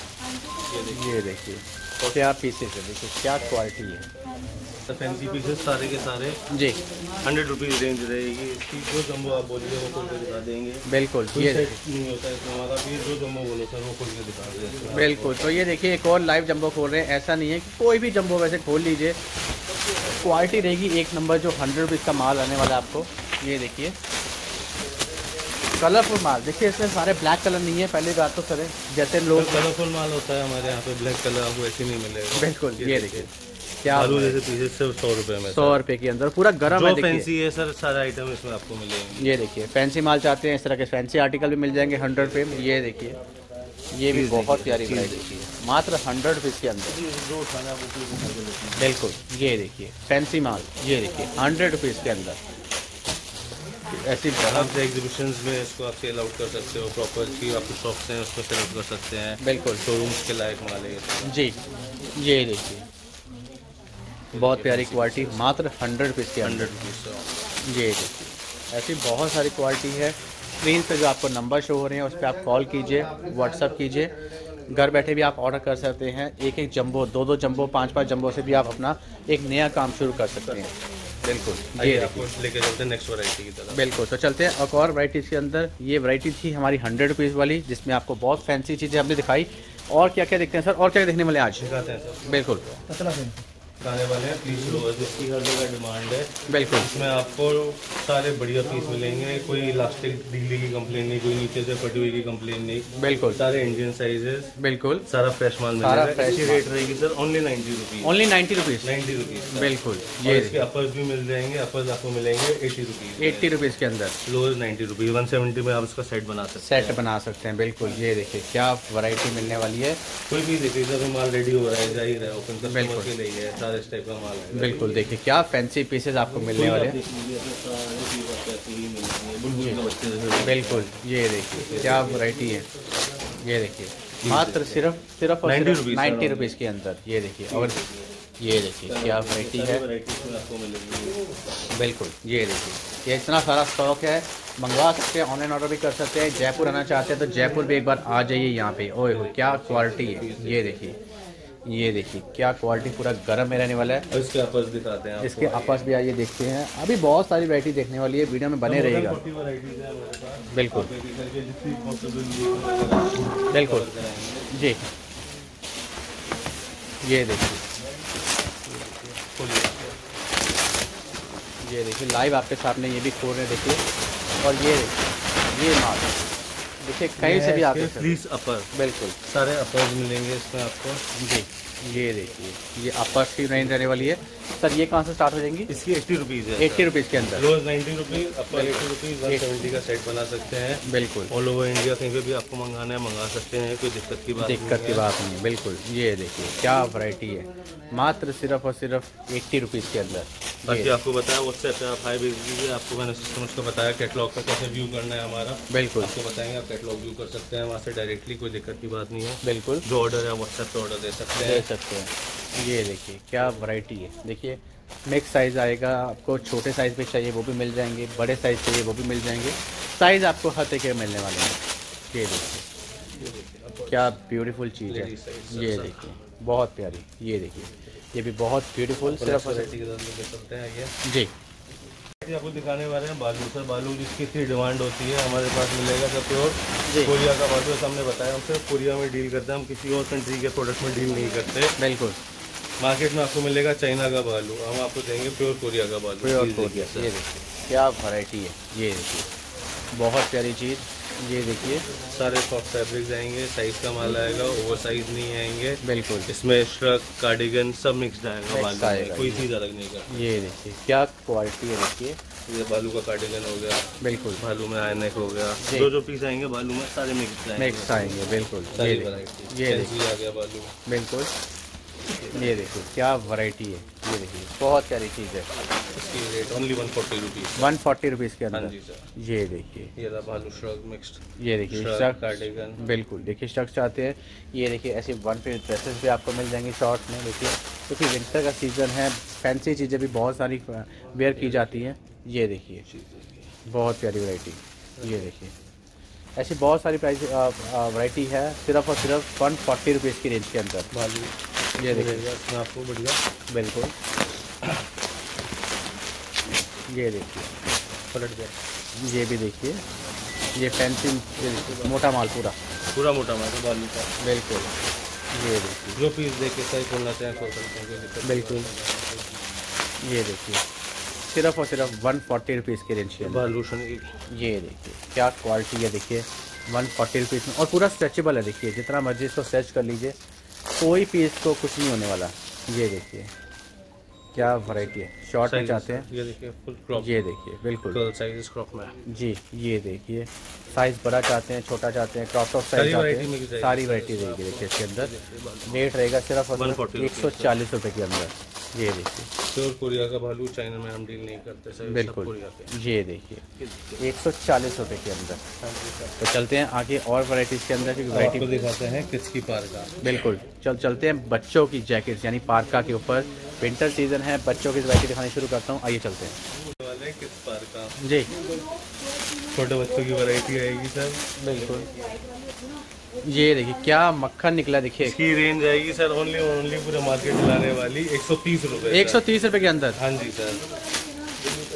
ये देखिए क्या पीसेस है, देखिए क्या क्वालिटी है। तो फैंसी पीसेस सारे के सारे जी हंड्रेड रुपीज़ रेंज रहेगी इसकी। जो जम्बो आप बोलिए वो खोल के दिखा देंगे। बिल्कुल। ये नहीं होता है हमारा भी, जो जम्बो बोलो सर वो खोल के दिखा देंगे। बिल्कुल। तो ये देखिए एक और लाइव जंबो खोल रहे हैं। ऐसा नहीं है कि कोई भी जंबो वैसे खोल लीजिए, क्वालिटी रहेगी एक नंबर। जो हंड्रेड रुपीज़ का माल आने वाला है आपको, ये देखिए कलरफुल माल। देखिए इसमें सारे ब्लैक कलर नहीं है, पहली बात तो सर जैसे लोग कलरफुल माल होता है हमारे यहाँ पे, ब्लैक कलर आपको ऐसे नहीं मिलेगा। बिल्कुल। ये देखिए क्या आलू जैसे पीसेस सिर्फ सौ रुपए में, सौ रुपए के अंदर पूरा गर्म है। देखिए फैंसी है सर, सारे आइटम इसमें आपको मिलेंगे। ये देखिए फैंसी माल चाहते हैं, इस तरह के फैंसी आर्टिकल भी मिल जाएंगे हंड्रेड रुपये में। ये देखिए ये भी बहुत प्यारी वैरायटी है, मात्र हंड्रेड रुपीज़ के अंदर। जो खाना वो बिल्कुल। ये देखिए फैंसी माल, ये देखिए हंड्रेड रुपीज़ के अंदर। ऐसी बहुत से एग्जीबिशंस में इसको आप सेल आउट कर सकते हो, प्रॉपर की आपको शॉप्स हैं उसको सेल आउट कर सकते हैं। बिल्कुल शोरूम्स के लायक माल है जी। ये देखिए बहुत प्यारी क्वालिटी, मात्र हंड्रेड रुपीज़ के अंदर। ये देखिए ऐसी बहुत सारी क्वालिटी है। स्क्रीन पे जो आपको नंबर शो हो रहे हैं उस पर आप कॉल कीजिए, व्हाट्सअप कीजिए। घर बैठे भी आप ऑर्डर कर सकते हैं। एक एक जंबो, दो दो जंबो, पांच पांच जंबो से भी आप अपना एक नया काम शुरू कर सकते हैं। बिल्कुल। ये आपको लेके चलते हैं नेक्स्ट वैरायटी की तरफ। बिल्कुल, तो चलते हैं एक और वैरायटीज़ के अंदर। ये वैरायटी थी हमारी हंड्रेड रुपीज़ वाली, जिसमें आपको बहुत फैंसी चीज़ें हमने दिखाई। और क्या क्या देखते हैं सर, और क्या देखने वाले आज? दिखाते हैं सर। बिल्कुल खाने वाले हैं पीस लोअर, जिसकी हर जगह डिमांड है। बिल्कुल, इसमें आपको सारे बढ़िया पीस मिलेंगे, कोई इलास्टिक ढीली की कंप्लेन नहीं, कोई नीचे से फटी हुई की कंप्लेन नहीं। बिल्कुल, सारे इंडियन साइजेस। बिल्कुल, सारा फ्रेश माल मिलेगा। इसकी रेट रहेगी sir only ninety rupees. Only ninety rupees ninety rupees बिल्कुल। ये इसके अपर्स भी मिल जाएंगे, अपर्स आपको मिलेंगे एटी रुपीज। एट्टी रुपीज़ के अंदर, lower ninety rupees. One seventy में आप इसका सेट बना सकते हैं। सेट बना सकते हैं। बिल्कुल, ये देखिए क्या वैरायटी मिलने वाली है। कोई भी देखिए जब माल रेडी हो रहा है, जा ही रहा है, ओपन कस्टमर के लिए है, सारे इस टाइप का माल है। बिल्कुल, देखिए क्या फैंसी पीसेस आपको मिलने वाले हैं। बिल्कुल, ये देखिए क्या वैरायटी है। ये देखिए मात्र सिर्फ सिर्फ और सिर्फ नाइन्टी रुपीज़ के अंदर। ये देखिए, और ये देखिए क्या वैरायटी है। बिल्कुल, ये देखिए ये इतना सारा स्टॉक है, मंगवा सकते हैं, ऑनलाइन ऑर्डर भी कर सकते हैं। जयपुर आना चाहते हैं तो जयपुर भी एक बार आ जाइए यहाँ पे। ओए हो क्या क्वालिटी है। ये देखिए, ये देखिए क्या क्वालिटी, पूरा गर्म में रहने वाला है। और इसके आपस दिखाते हैं, इसके आपस भी आइए देखते हैं। अभी बहुत सारी वैरायटी देखने वाली है, वीडियो में बने रहेगा। बिल्कुल बिल्कुल जी, ये देखिए, ये देखिए लाइव आपके सामने ये भी खोल रहे हैं। देखिए, और ये ये माल देखिए कहीं से भी आके फ्लीस अपर। बिल्कुल, सारे अपर्स मिलेंगे इसमें आपको जी। ये देखिए ये अपर की रेंज रहने वाली है। सर ये कहाँ से स्टार्ट हो जाएंगी? इसकी एट्टी रुपीज़ है। एट्टी रुपीज़ के अंदर, lower ninety rupees, upper eighty rupees. One seventy का सेट बना सकते हैं। बिल्कुल, ऑल ओवर इंडिया कहीं पे भी आपको मंगाना है मंगा सकते हैं, कोई दिक्कत की बात दिक्कत की बात नहीं है। बिल्कुल, ये देखिए क्या वैरायटी है, मात्र सिर्फ और सिर्फ एट्टी रुपीज़ के अंदर। बाकी आपको बताया व्हाट्सएप पे आप हाई भेज दीजिए। आपको मैंने सिस्टम उसको बताया कैटलॉग का कैसे व्यू करना है हमारा। बिल्कुल, आपको बताएंगे, आप कैटलॉग व्यू कर सकते हैं वहाँ से डायरेक्टली, कोई दिक्कत की बात नहीं है। बिल्कुल, जो ऑर्डर है व्हाट्सएप पे ऑर्डर दे सकते हैं दे सकते हैं। ये देखिए क्या वैरायटी है। देखिए मिक्स साइज़ आएगा, आपको छोटे साइज़ पे चाहिए वो भी मिल जाएंगे, बड़े साइज़ चाहिए वो भी मिल जाएंगे। साइज़ आपको हर तरीके के मिलने वाले हैं। ये देखिए क्या ब्यूटीफुल चीज़ है। ये देखिए बहुत प्यारी, ये देखिए ये भी बहुत ब्यूटीफुल। सिर्फ जी आपको दिखाने वाले हैं बालू। सर बालू जिसकी इतनी डिमांड होती है हमारे पास मिलेगा सर प्योर कोरिया का बालू। हमने बताया हम सिर्फ कोरिया में डील करते हैं, हम किसी और कंट्री के प्रोडक्ट में डील नहीं करते। बिल्कुल, मार्केट में आपको मिलेगा चाइना का बालू, हम आपको देंगे प्योर कोरिया का बालू। Pure Korea. ये देखिए क्या वैरायटी है। ये देखिए बहुत प्यारी चीज़। ये देखिए सारे सॉफ्ट फैब्रिक्स आएंगे, साइज का माल आएगा, ओवर साइज नहीं आएंगे। बिल्कुल, इसमें श्रग कार्डिगन सब मिक्स आएगा बालू में, कोई चीज़ अलग नहीं करता। ये देखिए क्या क्वालिटी है। देखिए ये बालू का कार्डिगन हो गया, बिल्कुल बालू में आयनेक हो गया, जो जो पीस आएंगे बालू में सारे मिक्स आएंगे। मिक्स आएंगे बिल्कुल। सारी ये वैरायटी ये आ गया बालू। बिल्कुल, ये देखिए क्या वैरायटी है। ये देखिए बहुत प्यारी चीज़ है। इसकी rate only one forty rupees. One forty rupees के अंदर। हाँ जी सर। ये देखिए ये था बालू श्रग मिक्स्ड। ये देखिए श्रग कार्डिगन। बिल्कुल, देखिए शर्ट चाहते हैं। ये देखिए ऐसे वन पीस ड्रेसेस भी आपको मिल जाएंगी शॉर्ट में। देखिए क्योंकि तो विंटर का सीज़न है, फैंसी चीज़ें भी बहुत सारी वेयर की जाती हैं। ये देखिए बहुत प्यारी वैरायटी। ये देखिए ऐसी बहुत सारी प्राइस वैरायटी है, सिर्फ और सिर्फ वन फोर्टी रुपीज़ की रेंज के अंदर बालू। ये देखिए इसमें आपको बढ़िया बिल्कुल। ये देखिए पलट गया। ये भी देखिए ये फैंसी मोटा माल पूरा पूरा मोटा माल है बालू का। बिल्कुल, ये देखिए जो पीस देख के सही खोलना चाहें खोल सकते हैं। बिल्कुल, ये देखिए सिर्फ और सिर्फ वन फोर्टी रुपीज़ की रेंज है बालू। ये देखिए क्या क्वालिटी है। देखिए वन फोर्टी रुपीज़ में, और पूरा स्ट्रेचेबल है। देखिए जितना मर्जी इसको स्ट्रेच कर लीजिए, कोई पीस को कुछ नहीं होने वाला। ये देखिए क्या वैरायटी है। शॉर्ट में चाहते हैं, ये देखिए फुल क्रॉप। ये देखिए बिल्कुल गर्ल साइज क्रॉप में जी। ये देखिए साइज़ बड़ा चाहते हैं, छोटा चाहते हैं, क्रॉप टॉप साइज चाहते हैं, सारी वैरायटी रहेगी। देखिए इसके अंदर रेट रहेगा सिर्फ एक सौ चालीस रुपये के अंदर। ये देखिए प्योर कोरिया का बालू, चाइना में हम डील नहीं करते सर। बिल्कुल, ये देखिए एक सौ चालीस रुपये के अंदर। तो चलते हैं आगे और वैरायटीज़ के अंदर, क्योंकि वैरायटी दिखाते हैं किड्स की पार्का। बिल्कुल, चल चलते हैं बच्चों की जैकेट्स यानी पार्का के ऊपर। विंटर सीजन है, बच्चों की वैरायटी दिखानी शुरू करता हूँ। आइए चलते हैं वाले किड्स पार्का जी। छोटे बच्चों की वैरायटी आएगी सर। बिल्कुल, ये देखिए क्या मक्खन निकला। देखिए इसकी रेंज आएगी सर ओनली ओनली पूरे मार्केट चलाने वाली एक सौ तीस रुपये। एक सौ तीस रुपये के अंदर। हाँ जी सर।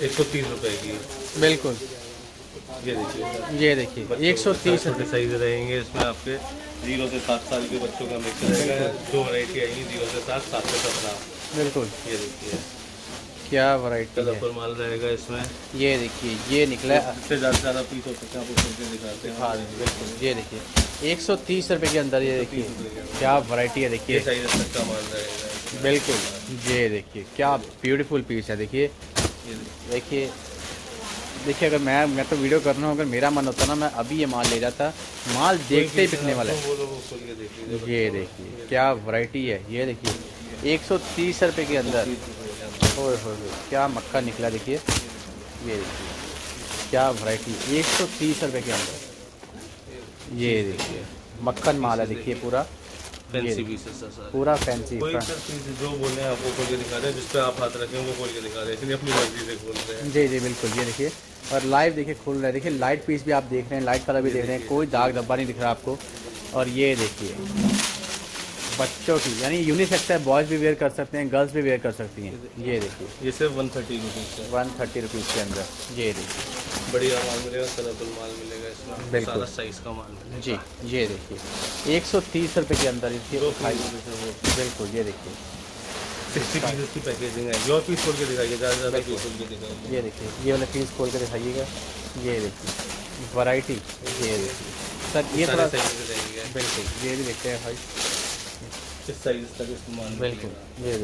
एक सौ तीस रुपए की। बिल्कुल, ये देखिए, ये देखिए एक सौ तीस छोटे साइज रहेंगे इसमें आपके। जीरो से सात साल के बच्चों का मिक्स रहेगा। दो वैरायटी आएंगी, जीरो से सात, सात से सत्रह। बिल्कुल, ये देखिए क्या वैरायटी है। कलरफुल माल रहेगा इसमें। ये देखिए, ये निकला है, इससे ज़्यादा ज़्यादा पीस हो सकते हैं, आपको खोल के दिखाते हैं। हाँ बिल्कुल, ये देखिए एक सौ तीस रुपये के अंदर। ये देखिए क्या वैरायटी है, देखिए साइज तक का माल रहेगा। बिल्कुल, ये देखिए क्या ब्यूटीफुल पीस है। देखिए देखिए देखिए अगर मैं मैं तो वीडियो कर रहा हूँ, अगर मेरा मन होता ना मैं अभी ये माल ले जाता। माल देखते ही बिकने वाला है। ये देखिए क्या वैरायटी है। ये देखिए एक सौ तीस रुपये के अंदर। ओए हो क्या मक्खा निकला। देखिए ये देखिए क्या वैरायटी, एक सौ तीस रुपये के अंदर। ये देखिए मक्खन माल है। देखिए पूरा फैंसी पीसेस है, पूरा फैंसी। कोई जो बोले हैं आपको खोल के दिखा रहे हैं, जिस पे आप हाथ रखें वो खोल के दिखा रहे हैं, इसलिए अपनी मर्जी से खोल रहे हैं। जी जी बिल्कुल, ये देखिए और लाइव देखिए खुल रहा है। देखिए लाइट पीस भी आप देख रहे हैं, लाइट कलर भी देख रहे हैं, कोई दाग धब्बा नहीं दिख रहा आपको। और ये देखिए बच्चों की, यानी यूनिसेक्स है, बॉयज़ भी वेयर कर सकते हैं, गर्ल्स भी वेयर कर सकती हैं। ये देखिए ये सिर्फ one thirty rupees one thirty rupees के अंदर। ये देखिए बढ़िया माल मिलेगा, कलरफुल माल मिलेगा इसमें, बिल्कुल सारा साइज़ का माल मिलेगा। जी ये देखिए एक सौ तीस रुपये के अंदर इसकी। बिल्कुल, ये देखिए सिक्सटी पीसेस की पैकेजिंग है। योर पीस खोल के दिखाइए, ज़्यादा ज़्यादा पीस खोल के दिखाइए। ये देखिए ये वाला पीस खोल के दिखाइएगा। ये देखिए वैरायटी। ये देखिए सर ये थोड़ा बिल्कुल, ये भी देखते हैं भाई किस साइज तक इस्तेमाल। बिल्कुल, ये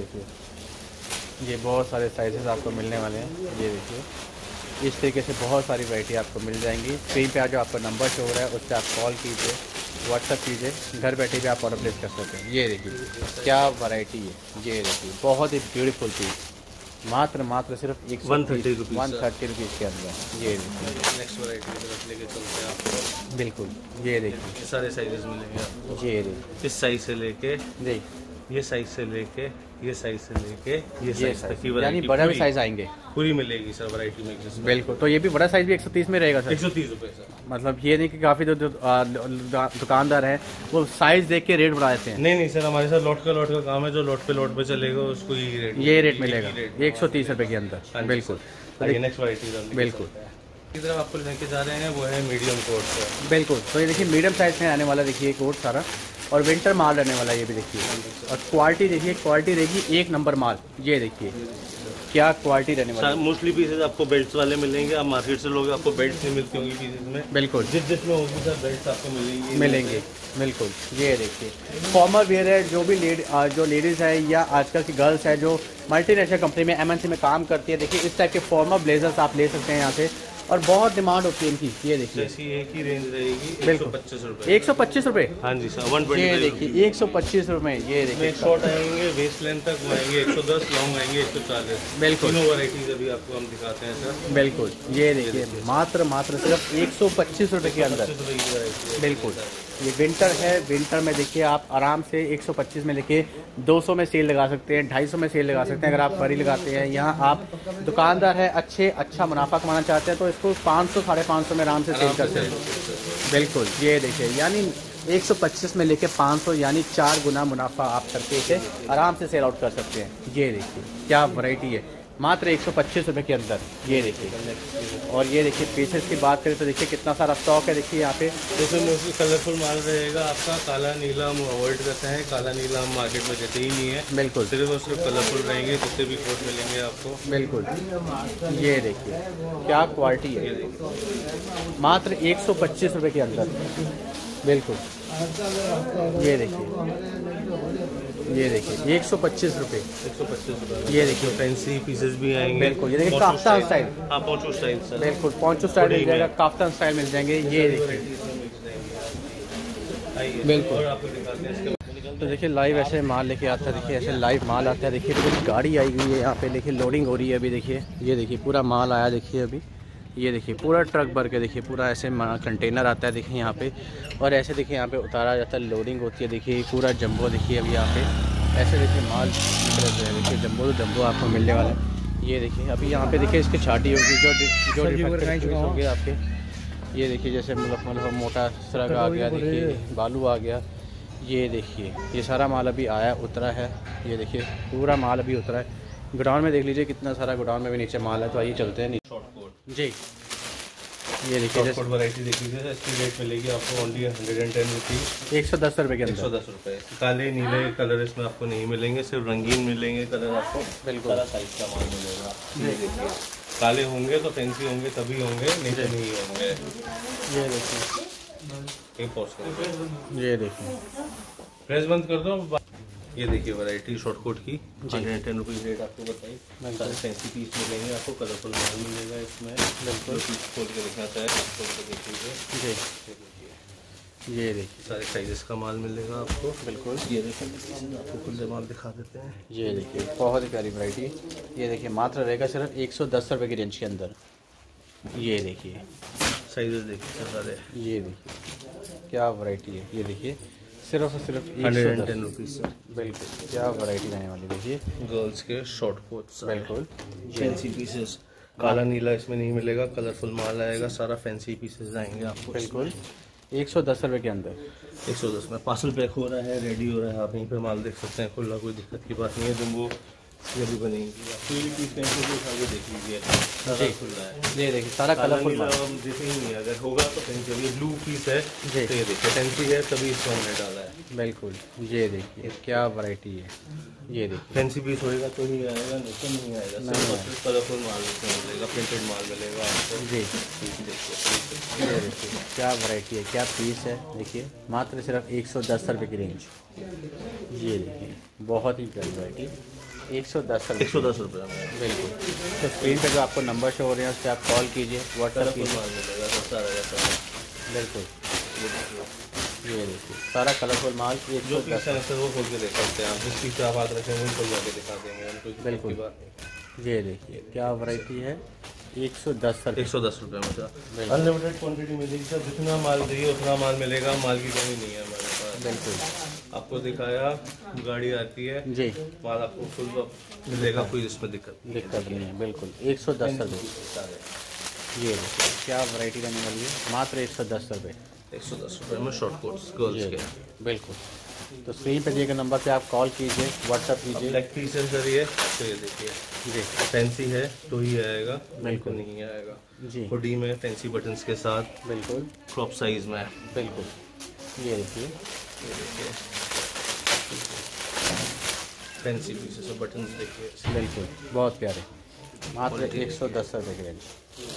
देखिए ये बहुत सारे साइजेस आपको मिलने वाले हैं। ये देखिए इस तरीके से बहुत सारी वैरायटी आपको मिल जाएंगी। स्क्रीन पे आज जो आपका नंबर शो हो रहा है उस पर आप कॉल कीजिए, व्हाट्सअप कीजिए, घर बैठे भी आप ऑर्डर प्लेस कर सकते हैं। ये देखिए क्या वैरायटी है। ये देखिए बहुत ही ब्यूटीफुल पीस, मात्र मात्र सिर्फ एक one thirty rupees one thirty rupees के अंदर। ये देखिए नेक्स्ट वैरायटी की तरफ लेके चलते हैं आपको। बिल्कुल, ये देखिए सारे साइजेस मिलेंगे आपको। ये देखिए इस साइज से लेके जी, ये साइज से लेके ये साइज से लेके ये साइज तक की यानी वैरायटी बड़ा भी साइज आएंगे पूरी मिलेगी सर वैरायटी में। बिल्कुल, तो ये भी बड़ा साइज भी एक सौ तीस में रहेगा सर। एक सौ तीस रुपये सर। मतलब ये नहीं कि काफ़ी जो दुकानदार हैं वो साइज देख के रेट बढ़ा देते हैं। नहीं नहीं सर, हमारे साथ लॉट का लॉट का काम है, जो लॉट पे लॉट पे चलेगा उसको यही रेट ये रेट मिलेगा एक सौ तीस रुपये के अंदर। बिल्कुल, नेक्स्ट वैरायटी बिल्कुल की तरफ आपको लेके जा रहे हैं वो है मीडियम कोट सर। बिल्कुल, तो ये देखिए मीडियम साइज में आने वाला देखिए कोट सारा, और विंटर माल रहने वाला ये भी देखिए। और क्वालिटी देखिए, क्वालिटी रहेगी एक नंबर माल। ये देखिए क्या क्वालिटी रहने वाली है। मोस्टली पीसेज आपको बेल्ट्स वाले मिलेंगे। आप मार्केट से लोग आपको बेल्ट्स नहीं मिलती होंगी पीसेज में। बिल्कुल, जिस जिसमें होगी सर बेल्ट्स आपको मिलेंगी मिलेंगे बिल्कुल। ये देखिए फॉर्मल वेयर है, जो भी लेड जो लेडीज़ है या आजकल की गर्ल्स है जो मल्टीनेशनल कंपनी में एमएनसी में काम करती है, देखिए इस टाइप के फॉर्मल ब्लेजर्स आप ले सकते हैं यहाँ से, और बहुत डिमांड होती है इनकी। ये देखिए एक ही रेंज रहेगी, बिल्कुल पच्चीस रुपये एक सौ पच्चीस रुपये। हाँ जी सर, वन ट्वेंटी। ये देखिए एक सौ पच्चीस रुपये। ये देखिए शॉर्ट आएंगे वेस्ट लेंथ तक वो आएंगे एक सौ दस, लॉन्ग आएंगे एक सौ चालीस। बिल्कुल, तीनों वैरायटीज अभी आपको हम दिखाते हैं सर। बिल्कुल, ये देखिए मात्र मात्र सिर्फ एक सौ पच्चीस रुपये के अंदर। बिल्कुल, ये विंटर है, विंटर में देखिए आप आराम से एक सौ पच्चीस में लेके दो सौ में सेल लगा सकते हैं, ढाई सौ में सेल लगा सकते हैं। अगर आप फरी लगाते हैं, यहाँ आप दुकानदार है अच्छे अच्छा मुनाफा कमाना चाहते हैं तो इसको पाँच सौ साढ़े पाँच सौ में आराम से सेल कर सकते हैं। बिल्कुल, ये देखिए यानी एक सौ पच्चीस में लेके पाँच सौ यानी चार गुना मुनाफा आप करके इसे आराम से सेल आउट कर सकते हैं। ये देखिए क्या वैरायटी है, मात्र एक सौ पच्चीस रुपये के अंदर। ये देखिए, और ये देखिए पीसेस की बात करें तो देखिए कितना सारा स्टॉक है। देखिए यहाँ पे जैसे मोस्टली कलरफुल माल रहेगा आपका। काला नीला हम अवॉइड करते हैं, काला नीला हम मार्केट में देते ही नहीं है। बिल्कुल, सिर्फ और सिर्फ कलरफुल रहेंगे, जितने भी कोट मिलेंगे आपको। बिल्कुल, ये देखिए क्या क्वालिटी है, मात्र एक सौ पच्चीस रुपये के अंदर। बिल्कुल, ये देखिए ये देखिए एक सौ पच्चीस रुपये एक सौ पच्चीस रुपये। ये देखिए फैंसी पीसेस भी आएंगे। बिल्कुल, ये देखिए काफ्तान स्टाइल। हाँ पोंचो स्टाइल सर। बिल्कुल पोंचो स्टाइल मिल जाएगा, काफ्तान स्टाइल मिल जाएंगे। ये देखिए बिल्कुल, और आपको दिखाते हैं इसके। तो देखिए लाइव ऐसे माल लेके आता है। देखिए ऐसे लाइव माल आता है। देखिए तो गाड़ी आई हुई है यहाँ पे, देखिए लोडिंग हो रही है अभी। देखिए ये देखिए पूरा माल आया। देखिए अभी ये देखिए पूरा ट्रक भर के देखिए पूरा ऐसे कंटेनर आता है। देखिए यहाँ पे, और ऐसे देखिए यहाँ पे उतारा जाता है, लोडिंग होती है। देखिए पूरा जंबो देखिए अभी यहाँ पे ऐसे देखिए माल निकल रहे हैं। देखिए जंबो तो जंबो आपको मिलने वाला है। ये देखिए अभी यहाँ पे देखिए इसकी छाटी होगी जो जो रिफैक्टरी होंगे आपके। ये देखिए जैसे मतलब मतलब मोटा सरग आ गया, देखिए बालू आ गया। ये देखिए ये सारा माल अभी आया उतरा है। ये देखिए पूरा माल अभी उतरा है। गोडाउन में देख लीजिए कितना सारा गोडाउन में भी नीचे माल है, तो आइए चलते हैं शॉर्ट कोट जी। ये देखिए शॉर्ट कोट वैरायटी देख लीजिए, इसकी रेट मिलेगी आपको only hundred and ten rupees, एक सौ दस रुपये के अंदर। एक सौ दस रुपये। काले नीले कलर इसमें आपको नहीं मिलेंगे, सिर्फ रंगीन मिलेंगे कलर आपको। बिल्कुल सारा साइज का माल मिलेगा। ये देखिए काले होंगे तो फैंसी होंगे तभी होंगे, नहीं तो नहीं होंगे। ये देखिए एक पॉज करो, ये देखिए प्रेस बंद कर दो। ये देखिए वैरायटी शॉर्ट कोट की hundred and ten rupees rate आपको बताई। सारे फैंसी पीस मिलेंगे आपको, कलरफुल माल मिलेगा इसमें। बिल्कुल पीस खोल के दिखना चाहे खोल के देख लीजिए जी। ये देखिए सारे साइजेस का माल मिलेगा आपको। बिल्कुल ये देखिए आपको खुले माल दिखा देते हैं। ये देखिए बहुत ही प्यारी वैरायटी। ये देखिए मात्र रहेगा सिर्फ एक सौ दस रुपये की रेंज के अंदर। ये देखिए साइजेस देखिए सारे। ये देखिए क्या वैरायटी है। ये देखिए सिर्फ और सिर्फ हंड्रेड एंड टेन रुपीज़। बिल्कुल क्या वैरायटी रहने वाली। देखिए गर्ल्स के शॉर्ट कोट्स बिल्कुल फैंसी पीसेस। काला नीला इसमें नहीं मिलेगा, कलरफुल माल आएगा, सारा फैंसी पीसेस आएंगे आपको। बिल्कुल एक सौ दस रुपये के अंदर। एक सौ दस में पार्सल पैक हो रहा है, रेडी हो रहा है, आप यहीं पे माल देख सकते हैं खुला, कोई दिक्कत की बात नहीं है। जम्बो ये भी बनेगी, आप कोई भी पीस कहीं से उठा के देख लीजिए, सारा खुला है। ये देखिए सारा कलरफुल माल हम देखे ही नहीं, अगर होगा तो कहीं से। ये ब्लू पीस है जी, तो ये देखिए फैंसी है तभी इसको हमने डाला है। बिल्कुल ये देखिए क्या वैरायटी है। ये देखिए फैंसी पीस होएगा तो ही आएगा, नहीं तो नहीं आएगा। सिर्फ कलरफुल माल इसमें मिलेगा, प्रिंटेड माल मिलेगा आपको जी। देखिए ये देखिए क्या वैरायटी है, क्या पीस है। देखिए मात्र सिर्फ एक सौ दस रुपये की रेंज। ये देखिए बहुत ही प्यारी वैरायटी, एक सौ दस रुपये एक सौ दस रुपये में बिल्कुल। तो स्क्रीन पे जो आपको नंबर शो हो रहे हैं उस पर आप कॉल कीजिए, व्हाट्सएप कीजिए। माल मिलेगा सस्ता रहेगा सारा। बिल्कुल ये देखिए सारा कलरफुल माल एक जो सौ पीस है सर वो खोल के देख सकते हैं आप, जिस पीस पे आप हाथ रखेंगे उनको जाके दिखा देंगे हम, कोई बिल्कुल बात नहीं। ये देखिए क्या वैरायटी है, एक सौ दस रुपये एक सौ दस रुपये में सर अनलिमिटेड क्वांटिटी मिलेगी सर, जितना माल चाहिए उतना माल मिलेगा, माल की कमी नहीं है हमारे पास। बिल्कुल आपको दिखाया गाड़ी आती है जी, माल आपको फुल मिलेगा, कोई इसमें दिक्कत दिक्कत नहीं है। बिल्कुल एक सौ दस रुपये। ये देखिए क्या वैरायटी रहने वाली है, मात्र एक सौ दस रुपये। एक सौ दस रुपये में शॉर्ट कोट्स गर्ल्स के बिल्कुल। तो स्क्रीन पे दिए गए नंबर पे आप कॉल कीजिए, व्हाट्सएप कीजिए। ब्लैक पीस है सर ये, तो ये देखिए जी फैंसी है तो ही आएगा, बिल्कुल नहीं आएगा जी। हुडी में फैंसी बटन्स के साथ, बिल्कुल क्रॉप साइज में। बिल्कुल ये देखिए ये देखिए फैंसी पीसेस और बटन्स देखिए। बिल्कुल बहुत प्यारे, मात्र एक सौ दस रुपये की रेंज।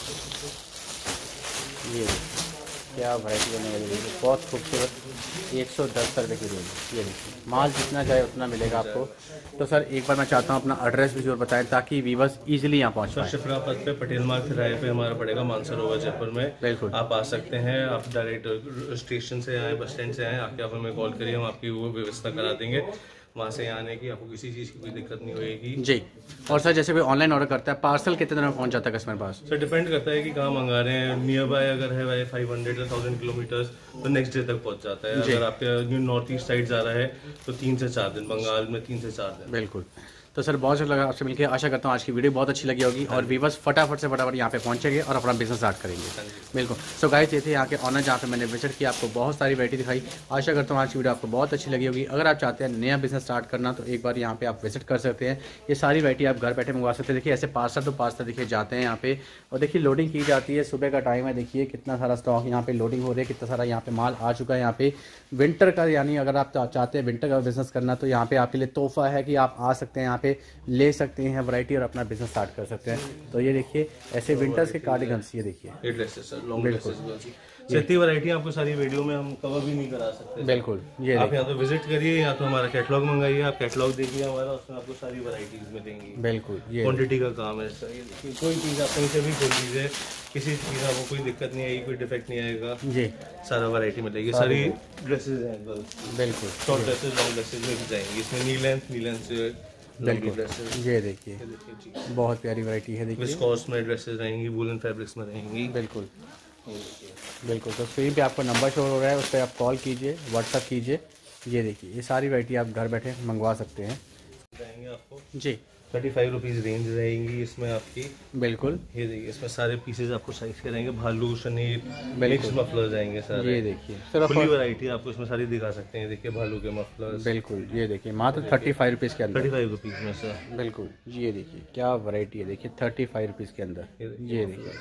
ये देखिए क्या वैरायटी बनने वाली है, बहुत खूबसूरत, एक सौ दस रुपये की रेंज। ये देखिए माल जितना चाहे उतना मिलेगा आपको। तो सर एक बार मैं चाहता हूँ अपना एड्रेस भी जरूर बताएं ताकि व्यूअर्स इजीली यहाँ पहुँच पाएं। शिफरापत पे पटेल मार्ग किराए पे हमारा पड़ेगा मानसरोवर जयपुर में। बिल्कुल आप आ सकते हैं, आप डायरेक्ट स्टेशन से आए, बस स्टैंड से आए, आके आप हमें कॉल करिए, हम आपकी वो व्यवस्था करा देंगे। वहाँ से आने की आपको किसी चीज़ की कोई दिक्कत नहीं होगी जी। और सर जैसे कोई ऑनलाइन ऑर्डर करता है पार्सल कितने दिन में पहुँच जाता है कस्टमर पास? सर डिपेंड करता है कि कहाँ मंगा रहे हैं। नियर बाय अगर है भाई फाइव हंड्रेड या थाउजेंड किलोमीटर्स तो नेक्स्ट डे तक पहुँच जाता है। अगर आपके नॉर्थ ईस्ट साइड जा रहा है तो तीन से चार दिन, बंगाल में तीन से चार दिन। बिल्कुल। तो सर बहुत अच्छा लगा आपसे मिलकर, आशा करता हूँ आज की वीडियो बहुत अच्छी लगी होगी और व्यूअर्स फटाफट से फटाफट यहाँ पे पहुँचेंगे और अपना बिजनेस स्टार्ट करेंगे। बिल्कुल। सो गाइस ये थे यहाँ के ऑनर जहाँ पे मैंने विजिट किया, आपको बहुत सारी वैरायटी दिखाई। आशा करता हूँ आज की वीडियो आपको बहुत अच्छी लगी होगी। अगर आप चाहते हैं नया बिजनेस स्टार्ट करना तो एक बार यहाँ पे आप विजिट कर सकते हैं। ये सारी वैरायटी आप घर बैठे मंगवा सकते हैं। देखिए ऐसे पार्सल तो पार्सल देखिए जाते हैं यहाँ पे और देखिए लोडिंग की जाती है, सुबह का टाइम है, देखिए कितना सारा स्टॉक यहाँ पे लोडिंग हो रही है, कितना सारा यहाँ पे माल आ चुका है। यहाँ पे विंटर का, यानी अगर आप चाहते हैं विंटर का बिजनेस करना तो यहाँ पे आपके लिए तोहफा है कि आप आ सकते हैं यहाँ पे, ले सकते हैं वैरायटी और अपना बिजनेस स्टार्ट कर सकते हैं। तो ये देखिए ऐसे विंटर्स के कार्डिगन्स, ये देखिए इतनी वैरायटी आपको सारी वीडियो में हम कवर भी नहीं करा सकते। बिल्कुल ये आप यहाँ तो विजिट करिए, या तो हमारा कैटलॉग मंगाइए, आप कैटलॉग देखिए हमारा, उसमें आपको सारी वैरायटीज मिलेंगी। बिल्कुल ये क्वांटिटी का काम है सर। ये देखिए कोई चीज़ आप कहीं से भी खोल लीजिए, किसी चीज़ में आपको कोई दिक्कत नहीं आएगी, कोई डिफेक्ट नहीं आएगा जी। सारा वैरायटी मिलेगी, सारी ड्रेसेज हैं बिल्कुल, शॉर्ट ड्रेसेज लॉन्ग ड्रेसेज मिल जाएंगी इसमें, नी लेंथ नी लेंथ से बिल्कुल। ये देखिए बहुत प्यारी वैरायटी है, देखिए विस्कोस में ड्रेसेस रहेंगी, वूलन फैब्रिक्स में रहेंगी। बिल्कुल बिल्कुल। तो स्क्रीन पे आपको नंबर शो हो रहा है, उस पर आप कॉल कीजिए, व्हाट्सअप कीजिए। ये देखिए ये सारी वैरायटी आप घर बैठे मंगवा सकते हैं। जाएंगे आपको जी। थर्टी फाइव रुपीज़ रेंज रहेंगी इसमें आपकी। बिल्कुल, ये देखिए इसमें सारे पीसेज आपको साइज के रहेंगे, भालू शनील मिक्स मफलर आएंगे सारे। ये देखिए फुली वैरायटी आपको इसमें सारी दिखा सकते हैं। देखिए भालू के मफलर्स। बिल्कुल, ये देखिए मात्र थर्टी फाइव रुपीज़ के अंदर। थर्टी फाइव रुपीज़ में सर। बिल्कुल, ये देखिए क्या वैरायटी है, देखिए थर्टी फाइव रुपीज़ के अंदर। ये देखिए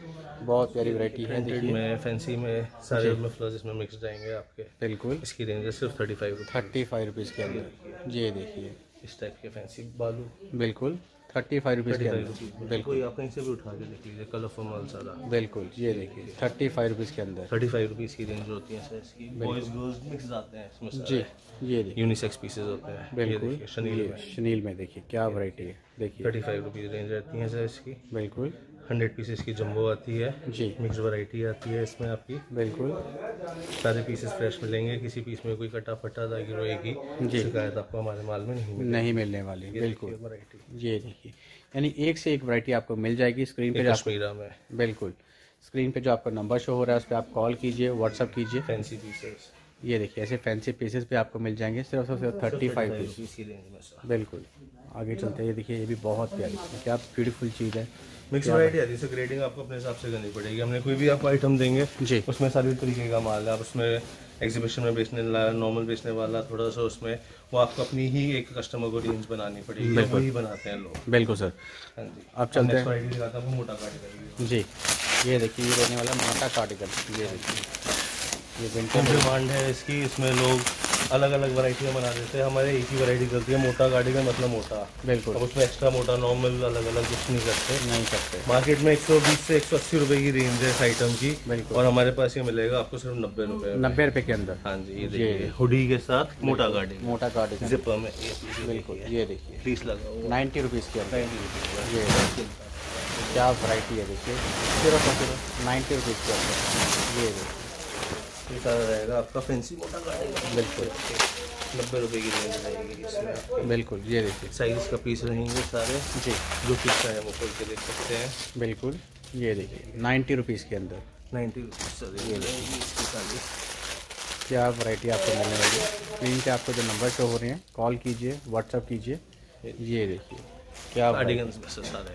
बहुत प्यारी वैरायटी है। देखिए में फैंसी में सारे मफलर्स इसमें मिक्स जाएंगे आपके। बिल्कुल, इसकी रेंज है सिर्फ thirty five thirty five rupees के अंदर। ये देखिए इस टाइप के फैंसी बालू। बिल्कुल थर्टी फाइव रुपीज़ के अंदर। बिल्कुल, आप कहीं से भी उठा के देख लीजिए, कलरफुल माल सारा। बिल्कुल, ये देखिए थर्टी फाइव रुपीज़ के अंदर। थर्टी फाइव रुपीज़ की रेंज होती है सर इसकी। बॉयज़ गर्ल्स मिक्स आते हैं इसमें जी। ये देखिए यूनिसेक्स पीसेज होते हैं। बिल्कुल, शनील में शनील में देखिए क्या वैरायटी है। देखिए थर्टी फाइव रुपीज़ रेंज रहती है सर इसकी। बिल्कुल, हंड्रेड पीसेस की जंबो आती है जी। मिक्स वैरायटी आती है इसमें आपकी। बिल्कुल, सारे पीसेस फ्रेश मिलेंगे, किसी पीस में कोई कटा फटा दागी रहेगी जी। शिकायत आपको हमारे माल में नहीं मिलेगी। नहीं मिलने वाली। बिल्कुल, वैरायटी ये देखिए यानी एक से एक वैरायटी आपको मिल जाएगी। स्क्रीन पे कश्मीरा में। बिल्कुल, स्क्रीन पे जो आपका नंबर शो हो रहा है उस पर आप कॉल कीजिए, व्हाट्सअप कीजिए। फैंसी पीसेस ये देखिए ऐसे फैंसी पीसेस पे आपको मिल जाएंगे सिर्फ और सिर्फ थर्टी फाइव रुपीज़ की रेंज में सर। बिल्कुल, आगे चलते हैं। ये देखिए ये भी बहुत प्यारी क्या ब्यूटीफुल चीज़ है। मिक्स वैरायटी आती है, ग्रेडिंग आपको अपने हिसाब से करनी पड़ेगी। हमने कोई भी आपको आइटम देंगे जी, उसमें सारी तरीके का माल है। आप उसमें एग्जीबिशन में बेचने वाला, नॉर्मल बेचने वाला, थोड़ा सा उसमें वो आपको अपनी ही एक कस्टमर को रेंज बनानी पड़ेगी। वही बनाते हैं लोग। बिल्कुल सर। हाँ जी, आप चलते हैं। वैरायटी दिखाता हूँ मोटा कार्डिगन जी। ये देखिए ये रहने वाला मोटा कार्डिगन। ये देखिए ये विंटर डिमांड है इसकी। इसमें लोग अलग अलग वैरायटियाँ बना देते हैं, हमारे एक ही वैरायटी चलती है मोटा कार्डिगन मतलब मोटा। बिल्कुल, अब उसमें एक्स्ट्रा मोटा नॉर्मल अलग अलग कुछ नहीं करते नहीं करते। मार्केट में एक सौ बीस से एक सौ अस्सी रुपए की रेंज है इस आइटम की। बिल्कुल, और हमारे पास ये मिलेगा आपको सिर्फ नब्बे रुपए नब्बे रुपए के अंदर। हाँ जी, ये देखिए हुडी के साथ मोटा कार्डिगन। मोटा कार्डिगन जिपर में बिल्कुल, ये देखिए प्लीज लगा नाइन्टी रुपीज़ के अंदर। ये क्या वैरायटी है देखिए सिर्फ और सिर्फ नाइन्टी रुपीज़ के अंदर। ये देखिए ये सारा रहेगा आपका फैंसी मोटा कार्डिगन। बिल्कुल, नब्बे रुपए की रेंज रहेगी इसमें। बिल्कुल, ये देखिए साइज का पीस रहेंगे सारे जी। जो पीस है वो खोल के देख सकते हैं। बिल्कुल, ये देखिए नाइन्टी रुपीज़ के अंदर नाइन्टी रुपीज़ सर ये रहेगी इसकी सारी। क्या वैरायटी आपको मिलने वाली है। स्क्रीन पे आपको जो नंबर शो हो रहे हैं कॉल कीजिए, व्हाट्सअप कीजिए। ये देखिए क्या कार्डिगन में से सारे।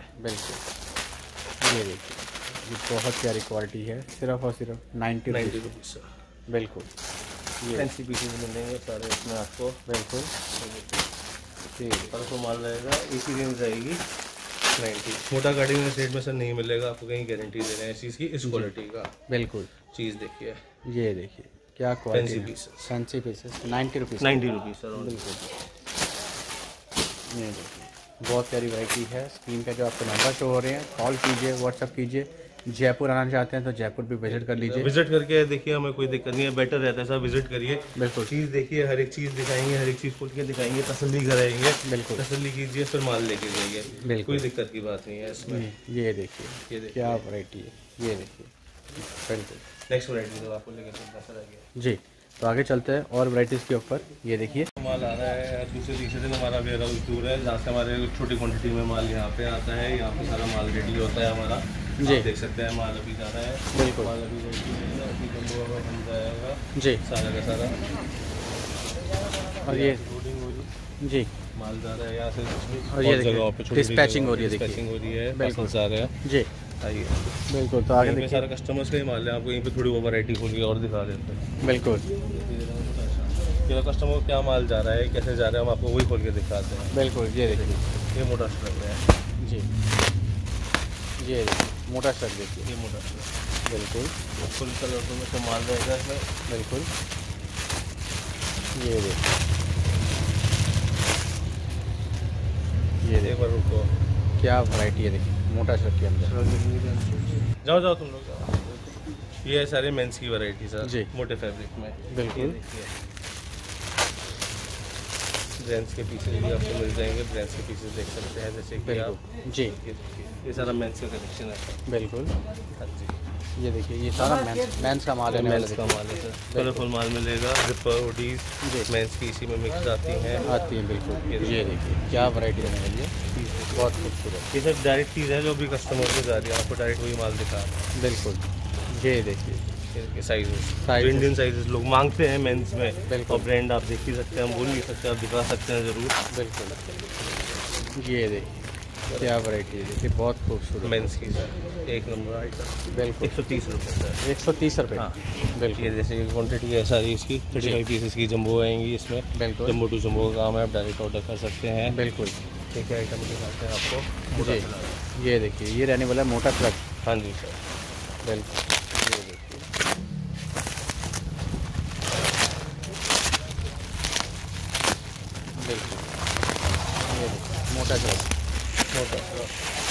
बिल्कुल, ये देखिए ये बहुत प्यारी क्वालिटी है सिर्फ और सिर्फ ninety ninety rupees. Rupees sir. बिल्कुल, ये फैंसी पीसेज मिलेंगे सारे इसमें आपको। बिल्कुल, ठीक है। परसों माल रहेगा एक ही रेंज रहेगी नाइन्टी। मोटा कार्डिगन इस रेट में सर नहीं मिलेगा आपको, कहीं गारंटी दे रहे हैं इस चीज़ की, इस क्वालिटी का। बिल्कुल, चीज़ देखिए ये देखिए क्या quality fancy pieces. Fancy pieces ninety rupees. Ninety rupees sir. बिल्कुल, ये देखिए बहुत प्यारी वैरायटी है। स्क्रीन पे जो आपको नंबर शो हो रहे हैं कॉल कीजिए, व्हाट्सअप कीजिए। जयपुर आना चाहते हैं तो जयपुर भी विजिट कर लीजिए। विजिट करके देखिए, हमें कोई दिक्कत नहीं है, बेटर रहता है सर। विजिट करिए, बिल्कुल, चीज़ देखिए, हर एक चीज़ दिखाएंगे, हर एक चीज़ खोल के दिखाएंगे, तसल्ली कराएंगे। बिल्कुल, तसल्ली कीजिए फिर माल लेके जाइए। बिल्कुल, कोई दिक्कत की बात नहीं है इसमें। ये देखिए ये देखिए क्या वैरायटी है। ये देखिए बिल्कुल नेक्स्ट वैरायटी तो आपको लेके चलना सर आगे। जी। तो आगे चलते हैं और वैरायटीज़ के ऊपर। ये देखिए माल आ रहा है दूसरे तीसरे दिन हमारा वेयर हाउस दूर है, जहाँ से हमारे छोटी क्वांटिटी में माल यहाँ पे आता है। यहाँ पे सारा माल रेडी होता है हमारा। जी, देख सकते हैं माल अभी जा रहा है। बिल्कुल, माल अभी रेडी है, अभी जम्बो का बन जाएगा जी। सारा का सारा। और ये लोडिंग हो रही जी माल जा रहा है यहाँ से। और ये देखिए डिस्पैचिंग हो रही है। देखिए डिस्पैचिंग हो रही है, बिल्कुल पार्सल्स आ रहे हैं। जी, आइए बिल्कुल। तो आगे यहाँ पे देखिए सारा कस्टमर्स का ही माल है, आपको यहीं पे थोड़ी वो वैरायटी खोल के और दिखा देते हैं। बिल्कुल, कि कस्टमर को क्या माल जा रहा है, कैसे जा रहा है, हम आपको वही खोल के दिखाते हैं। बिल्कुल, ये देखिए ये मोटा स्ट्रक है जी। ये देखिए मोटा स्ट्रक देखिए। ये मोटा स्ट्रक बिल्कुल, फुल कलर में से माल रहेगा इसमें। बिल्कुल, ये देखिए ये एक बार रुको, क्या वैरायटी है देखिए मोटा स्ट्रक के अंदर। जाओ जाओ तुम लोग जाओ। ये है सारे मेंस की वैरायटी सर जी, मोटे फैब्रिक में। बिल्कुल, जेंट्स के पीसेस भी आपको मिल जाएंगे। जेंट्स के पीसेस देख सकते हैं जैसे कि आप बिल्कुल जी। ये देखिए, ये सारा मेंस का कलेक्शन है। बिल्कुल, हाँ जी, ये देखिए ये सारा मेंस मेंस का माल है। मेंस का माल है सर। कलरफुल माल मिलेगा, जिपर हुडीज जी मेंस की इसी में मिक्स आती हैं आती है। बिल्कुल, ये देखिए क्या वैरायटी रहने वाली है, बहुत खूबसूरत। ये सब डायरेक्ट चीज़ है जो भी कस्टमर को जा रही है, आपको डायरेक्ट वही माल दिखा रहा है। बिल्कुल, ये देखिए साइज इंडियन साइजेस लोग मांगते हैं मेंस में, और ब्रांड आप देख ही सकते हैं, हम बोल नहीं सकते, आप दिखा सकते हैं ज़रूर। बिल्कुल, ये देखिए क्या वैरायटी है, देखिए बहुत खूबसूरत मेंस की सर, एक नंबर आइटम। बिल्कुल एक सौ तीस रुपये सर, एक सौ तीस रुपये। हाँ बिल्कुल, ये जैसे क्वान्टिटी है सारी इसकी थर्टी फाइव पीसेस की जम्बो आएंगी इसमें। बिल्कुल, जम्बो टू जम्बो का काम है, आप डायरेक्ट ऑर्डर कर सकते हैं। बिल्कुल, ठीक है, आइटम दिखाते हैं आपको जी। ये देखिए ये रहने वाला मोटा ट्रक। हाँ जी सर, बिल्कुल, ये देखिए बिल्कुल, ये देखिए मोटा ट्रक, मोटा ट्रक।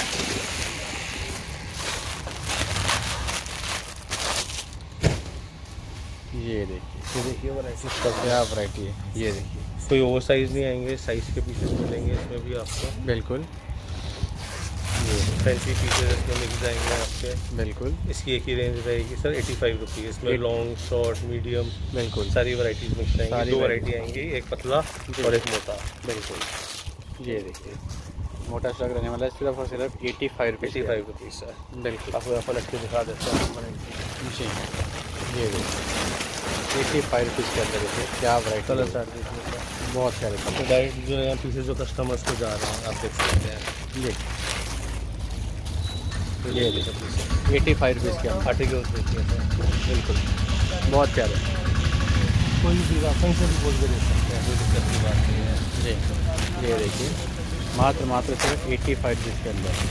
ये देखिए ये देखिए वैरायटी इसका क्या वैरायटी है, ये देखिए कोई ओवर साइज़ नहीं आएंगे, साइज़ के पीसेस मिलेंगे इसमें भी आपको। बिल्कुल, ये फैंसी पीसेस इसमें मिल जाएंगे आपके। बिल्कुल, इसकी एक ही रेंज रहेगी सर, एटी फाइव रुपीज़। इसमें लॉन्ग, शॉर्ट, मीडियम, बिल्कुल सारी वैरायटीज़ मिल जाएंगी। दो वैरायटी आएंगी, एक पतला और एक मोटा। बिल्कुल, ये देखिए मोटा स्टॉक रहने वाला है सिर्फ और सिर्फ eighty five rupees eighty five rupees sir. बिल्कुल, आपको यहाँ पलट के दिखा देते हैं जी। ये देखिए एटी फाइव रुपीज़ के अंदर देखिए क्या वैरायटी, कलर चार्ट देखिए बहुत सारे तो डायरेक्ट जो है पीसेस जो कस्टमर्स को जा रहे हैं आप देख सकते हैं। ये ये देखिए एटी फाइव रुपीज़ के अंदर आर्टिकल्स देखिए सर, बिल्कुल बहुत प्यारे। कोई भी चीज़ आप कहीं से भी बोल के दे सकते हैं, कोई दिक्कत की बात नहीं है जी। ये देखिए मात्र मात्र सिर्फ एटी फाइव रुपीज़ के अंदर,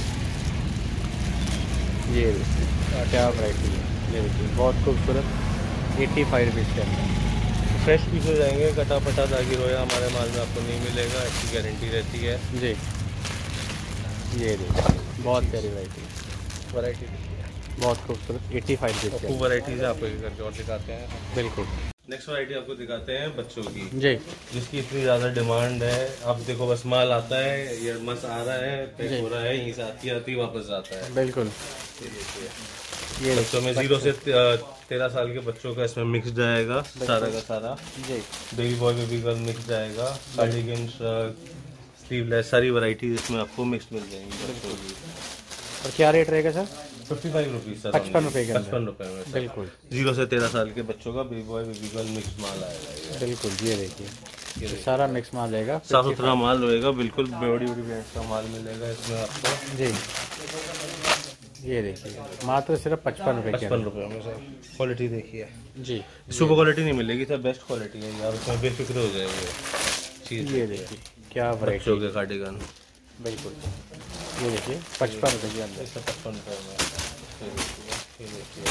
ये देखिए क्या वैरायटी है, ये देखिए बहुत खूबसूरत एटी फाइव रुपीज़ के अंदर। फ्रेश पीसेस आएंगे, कटा पटा दागी रोया हमारे माल में आपको नहीं मिलेगा, इसकी गारंटी रहती है जी। ये देखिए बहुत प्यारी वैरायटी वैरायटी बहुत खूबसूरत एटी फाइव रुपीज़ खूब वैराइटीज़ है, आपको एक करके और दिखाते हैं। बिल्कुल, नेक्स्ट वैरायटी आपको दिखाते हैं बच्चों की, जी, जिसकी इतनी ज़्यादा डिमांड है। आप देखो बस माल आता है, ये मस आ रहा है, पैक हो रहा है, यहीं से आती आती वापस जाता है। बिल्कुल, ये देखिए ये बच्चों में जीरो से तेरह साल के बच्चों का इसमें मिक्स जाएगा, सारा का सारा। जी, baby boy baby girl mix जाएगा, कार्डिगन, स्लीवलेस, सारी वैरायटी इसमें आपको मिक्स मिल जाएंगी बच्चों की। और क्या रेट रहेगा sir? Fifty five rupees sir, पचपन रुपये का, पचपन रुपये में बिल्कुल। जीरो से तेरह साल के बच्चों का baby boy baby girl mix माल आएगा। बिल्कुल, ये देखिए ये सारा मिक्स माल आएगा, साफ सुथरा माल होएगा, बिल्कुल बड़ी बड़ी ब्रांड का माल मिलेगा इसमें आपको। जी। ये देखिए मात्र सिर्फ पचपन रुपये पचपन रुपये में सर। क्वालिटी देखिए जी, सुपर क्वालिटी नहीं मिलेगी सर, बेस्ट क्वालिटी है यार, उसमें बेफिक्र हो जाएगी चीज़। ये देखिए क्या वैरायटी बच्चों के कार्डिगन, बिल्कुल। ये देखिए पचपन रुपये के अंदर, पचपन रुपये में। ये देखिए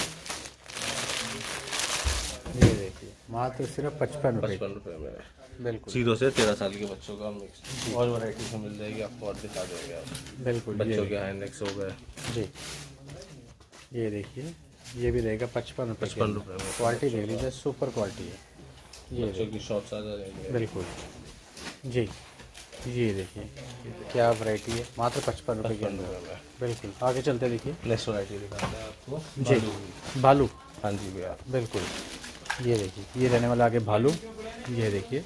ये देखिए मात्र सिर्फ पचपन रुपये पचपन रुपये में, बिल्कुल। जीरो से तेरह साल के बच्चों का मिक्स और वैरायटी से मिल जाएगी आपको, और दिखा देंगे आप। बिल्कुल, बच्चों के हाइनेक्स हो गए जी। ये देखिए ये भी रहेगा पचपन रुपये पचपन रुपये में, क्वालिटी देख लीजिए, सुपर क्वालिटी है। ये बच्चों की शॉर्ट्स आ जाएंगे, बिल्कुल जी। ये देखिए क्या वैरायटी है, मात्र पचपन रुपये के अंदर, बिल्कुल। आगे चलते देखिए, नेक्स्ट वैरायटी दिखाते हैं आपको जी, भालू। हाँ जी भैया, बिल्कुल। ये देखिए ये रहने वाला आगे भालू, ये देखिए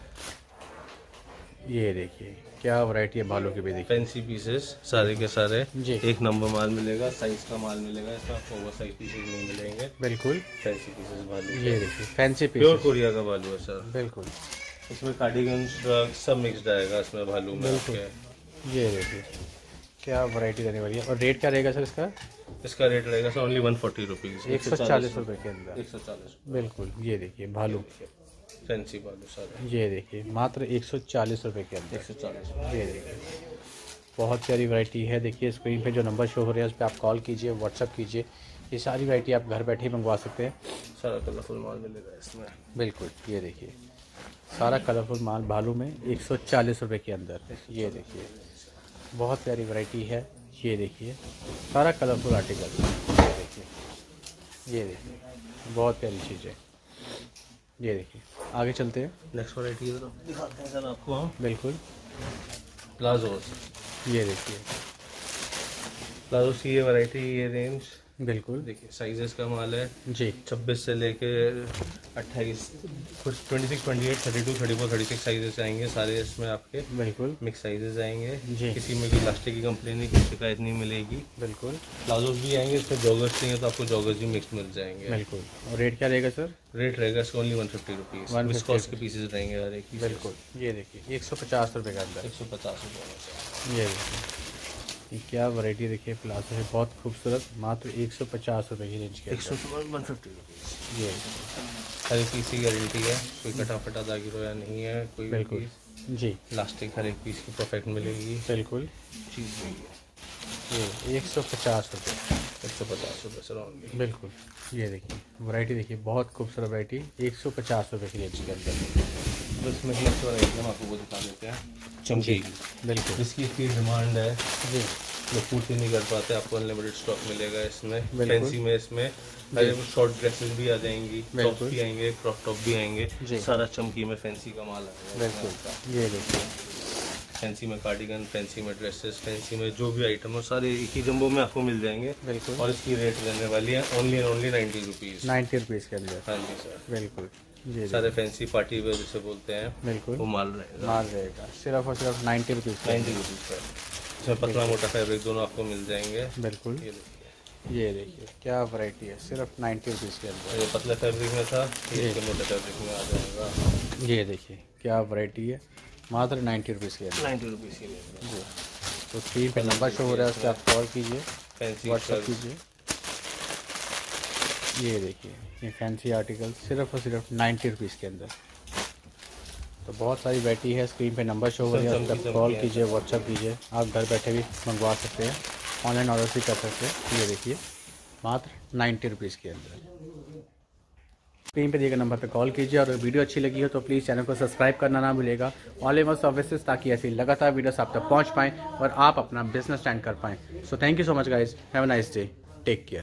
ये देखिए क्या वैरायटी है भालू की भी, देखिए फैंसी पीसेस सारे के सारे जी, एक नंबर माल मिलेगा, साइज का माल मिलेगा, इसमें आपको ओवर साइज पीसेस नहीं मिलेंगे, बिल्कुल। फैंसी पीसेस भालू। ये देखिए फैंसी पीस, प्योर कोरिया का भालू है सर, बिल्कुल। इसमें कार्डिगन सब मिक्स आएगा इसमें भालू में आपके। ये देखिए क्या वैरायटी रहने वाली है, और रेट क्या रहेगा सर इसका? इसका रेट रहेगा sir only one forty rupees, एक सौ चालीस रुपये के अंदर, एक सौ चालीस बिल्कुल। ये देखिए भालू, फैंसी भालू सर, ये देखिए मात्र एक सौ चालीस रुपये के अंदर, एक सौ चालीस। ये देखिए बहुत प्यारी वैरायटी है। देखिए स्क्रीन पे जो नंबर शो हो रहे हैं उस पर आप कॉल कीजिए, व्हाट्सअप कीजिए, ये सारी वैरायटी आप घर बैठे ही मंगवा सकते हैं। सारा कलरफुल माल मिलेगा इसमें, बिल्कुल। ये देखिए सारा कलरफुल माल भालू में एक सौ चालीस रुपये के अंदर, ये देखिए बहुत प्यारी वैरायटी है। ये देखिए सारा कलरफुल आर्टिकल, ये देखिए ये देखिए बहुत प्यारी चीज़ है। ये देखिए आगे चलते हैं, नेक्स्ट वैरायटी दिखाते हैं सर आपको हम। बिल्कुल। प्लाजोस, ये देखिए प्लाजोस की ये वैरायटी, ये रेंज बिल्कुल। देखिए साइजेस का माल है जी, छब्बीस से लेके अट्ठाईस, कुछ twenty six, twenty eight, thirty two, thirty four, thirty six sizes आएंगे सारे इसमें आपके। बिल्कुल मिक्स साइजेस आएंगे जी। किसी में भी इलास्टिक की कंप्लेन नहीं, कोई शिकायत नहीं मिलेगी। बिल्कुल। प्लाजोस भी आएंगे, इसमें जॉगर्स चाहिए तो आपको जॉगर्स भी मिक्स मिल जाएंगे। बिल्कुल। और रेट क्या रहेगा सर? रेट रहेगा इसका only one fifty rupees, viscose के पीसेज रहेंगे हर एक। बिल्कुल। ये देखिए एक सौ पचास रुपये का अंदर, एक सौ पचास रुपये। ये देखिए ये क्या वैरायटी देखिए प्लाजो है, बहुत खूबसूरत, मात्र एक सौ पचास रुपये की रेंज के एक सौ वन फिफ्टी रुपीज़। ये हर एक पीस की गारंटी है, कोई कटा फटा दागी रोया नहीं है कोई। बिल्कुल जी। प्लास्टिक हर एक पीस की परफेक्ट मिलेगी। बिल्कुल। चीज़ भी है ये एक सौ पचास रुपये, एक सौ पचास रुपये सर ओनली। बिल्कुल। ये देखिए वैरायटी देखिए, बहुत खूबसूरत वैरायटी, एक सौ पचास रुपये की रेंज के अंदर। तो इसमें नेक्स्ट वैरायटी हम आपको वो दिखा देते हैं चमकी की। बिल्कुल। इसकी इतनी डिमांड है जी, जो पूर्ति नहीं कर पाते, आपको अनलिमिटेड स्टॉक मिलेगा इसमें। बिल्कुल। फैंसी में इसमें शॉर्ट ड्रेसेस भी आ जाएंगी, टॉप भी आएंगे, क्रॉप टॉप भी आएंगे, सारा चमकी में फैंसी का माल आएगा। बिल्कुल। ये देखिए फैंसी में कार्डिगन, फैंसी में ड्रेसेस, फैंसी में जो भी आइटम हो सारे एक ही जंबो में आपको मिल जाएंगे। बिल्कुल। और इसकी रेट रहने वाली है only and only ninety rupees. Ninety rupees के अंदर। हाँ जी सर। बिल्कुल। ये सारे फैंसी पार्टी वेयर जिसे बोलते हैं, बिल्कुल वो माल रहेगा। माल रहेगा सिर्फ और सिर्फ नाइन्टी रुपीज़ नाइन्टी रुपीज़ का। इसमें पतला मोटा फैब्रिक दोनों आपको मिल जाएंगे। बिल्कुल। ये देखिए, ये देखिए क्या वैरायटी है, सिर्फ नाइन्टी रुपीज़ के अंदर। ये पतला फैब्रिक में था, ये इसके मोटे फैब्रिक में आ जाएगा। ये देखिए क्या वैरायटी है, मात्र नाइन्टी रुपीज़ के अंदर। नाइन्टी रुपीज़ की लेंगे जी। तो स्क्रीन पे नंबर शो हो रहा है, उससे आप कॉल कीजिए, फैंसी व्हाट्सअप कीजिए। ये देखिए ये फैंसी आर्टिकल सिर्फ और सिर्फ नाइन्टी रुपीज़ के अंदर। तो बहुत सारी वैरायटी है, स्क्रीन पे नंबर शो हो रहा है, उससे आप कॉल कीजिए, व्हाट्सअप कीजिए, आप घर बैठे भी मंगवा सकते हैं, ऑनलाइन ऑर्डर भी कर सकते हैं। ये देखिए मात्र नाइन्टी रुपीज़ के अंदर। स्क्रीन पे दिए गए नंबर पे कॉल कीजिए, और वीडियो अच्छी लगी हो तो प्लीज़ चैनल को सब्सक्राइब करना ना भूलिएगा, ऑनलाइन सर्विसेज, ताकि ऐसी लगातार वीडियोस आप तक पहुंच पाएँ और आप अपना बिजनेस स्टैंड कर पाएँ। So thank you so much guys, have a nice day, take care.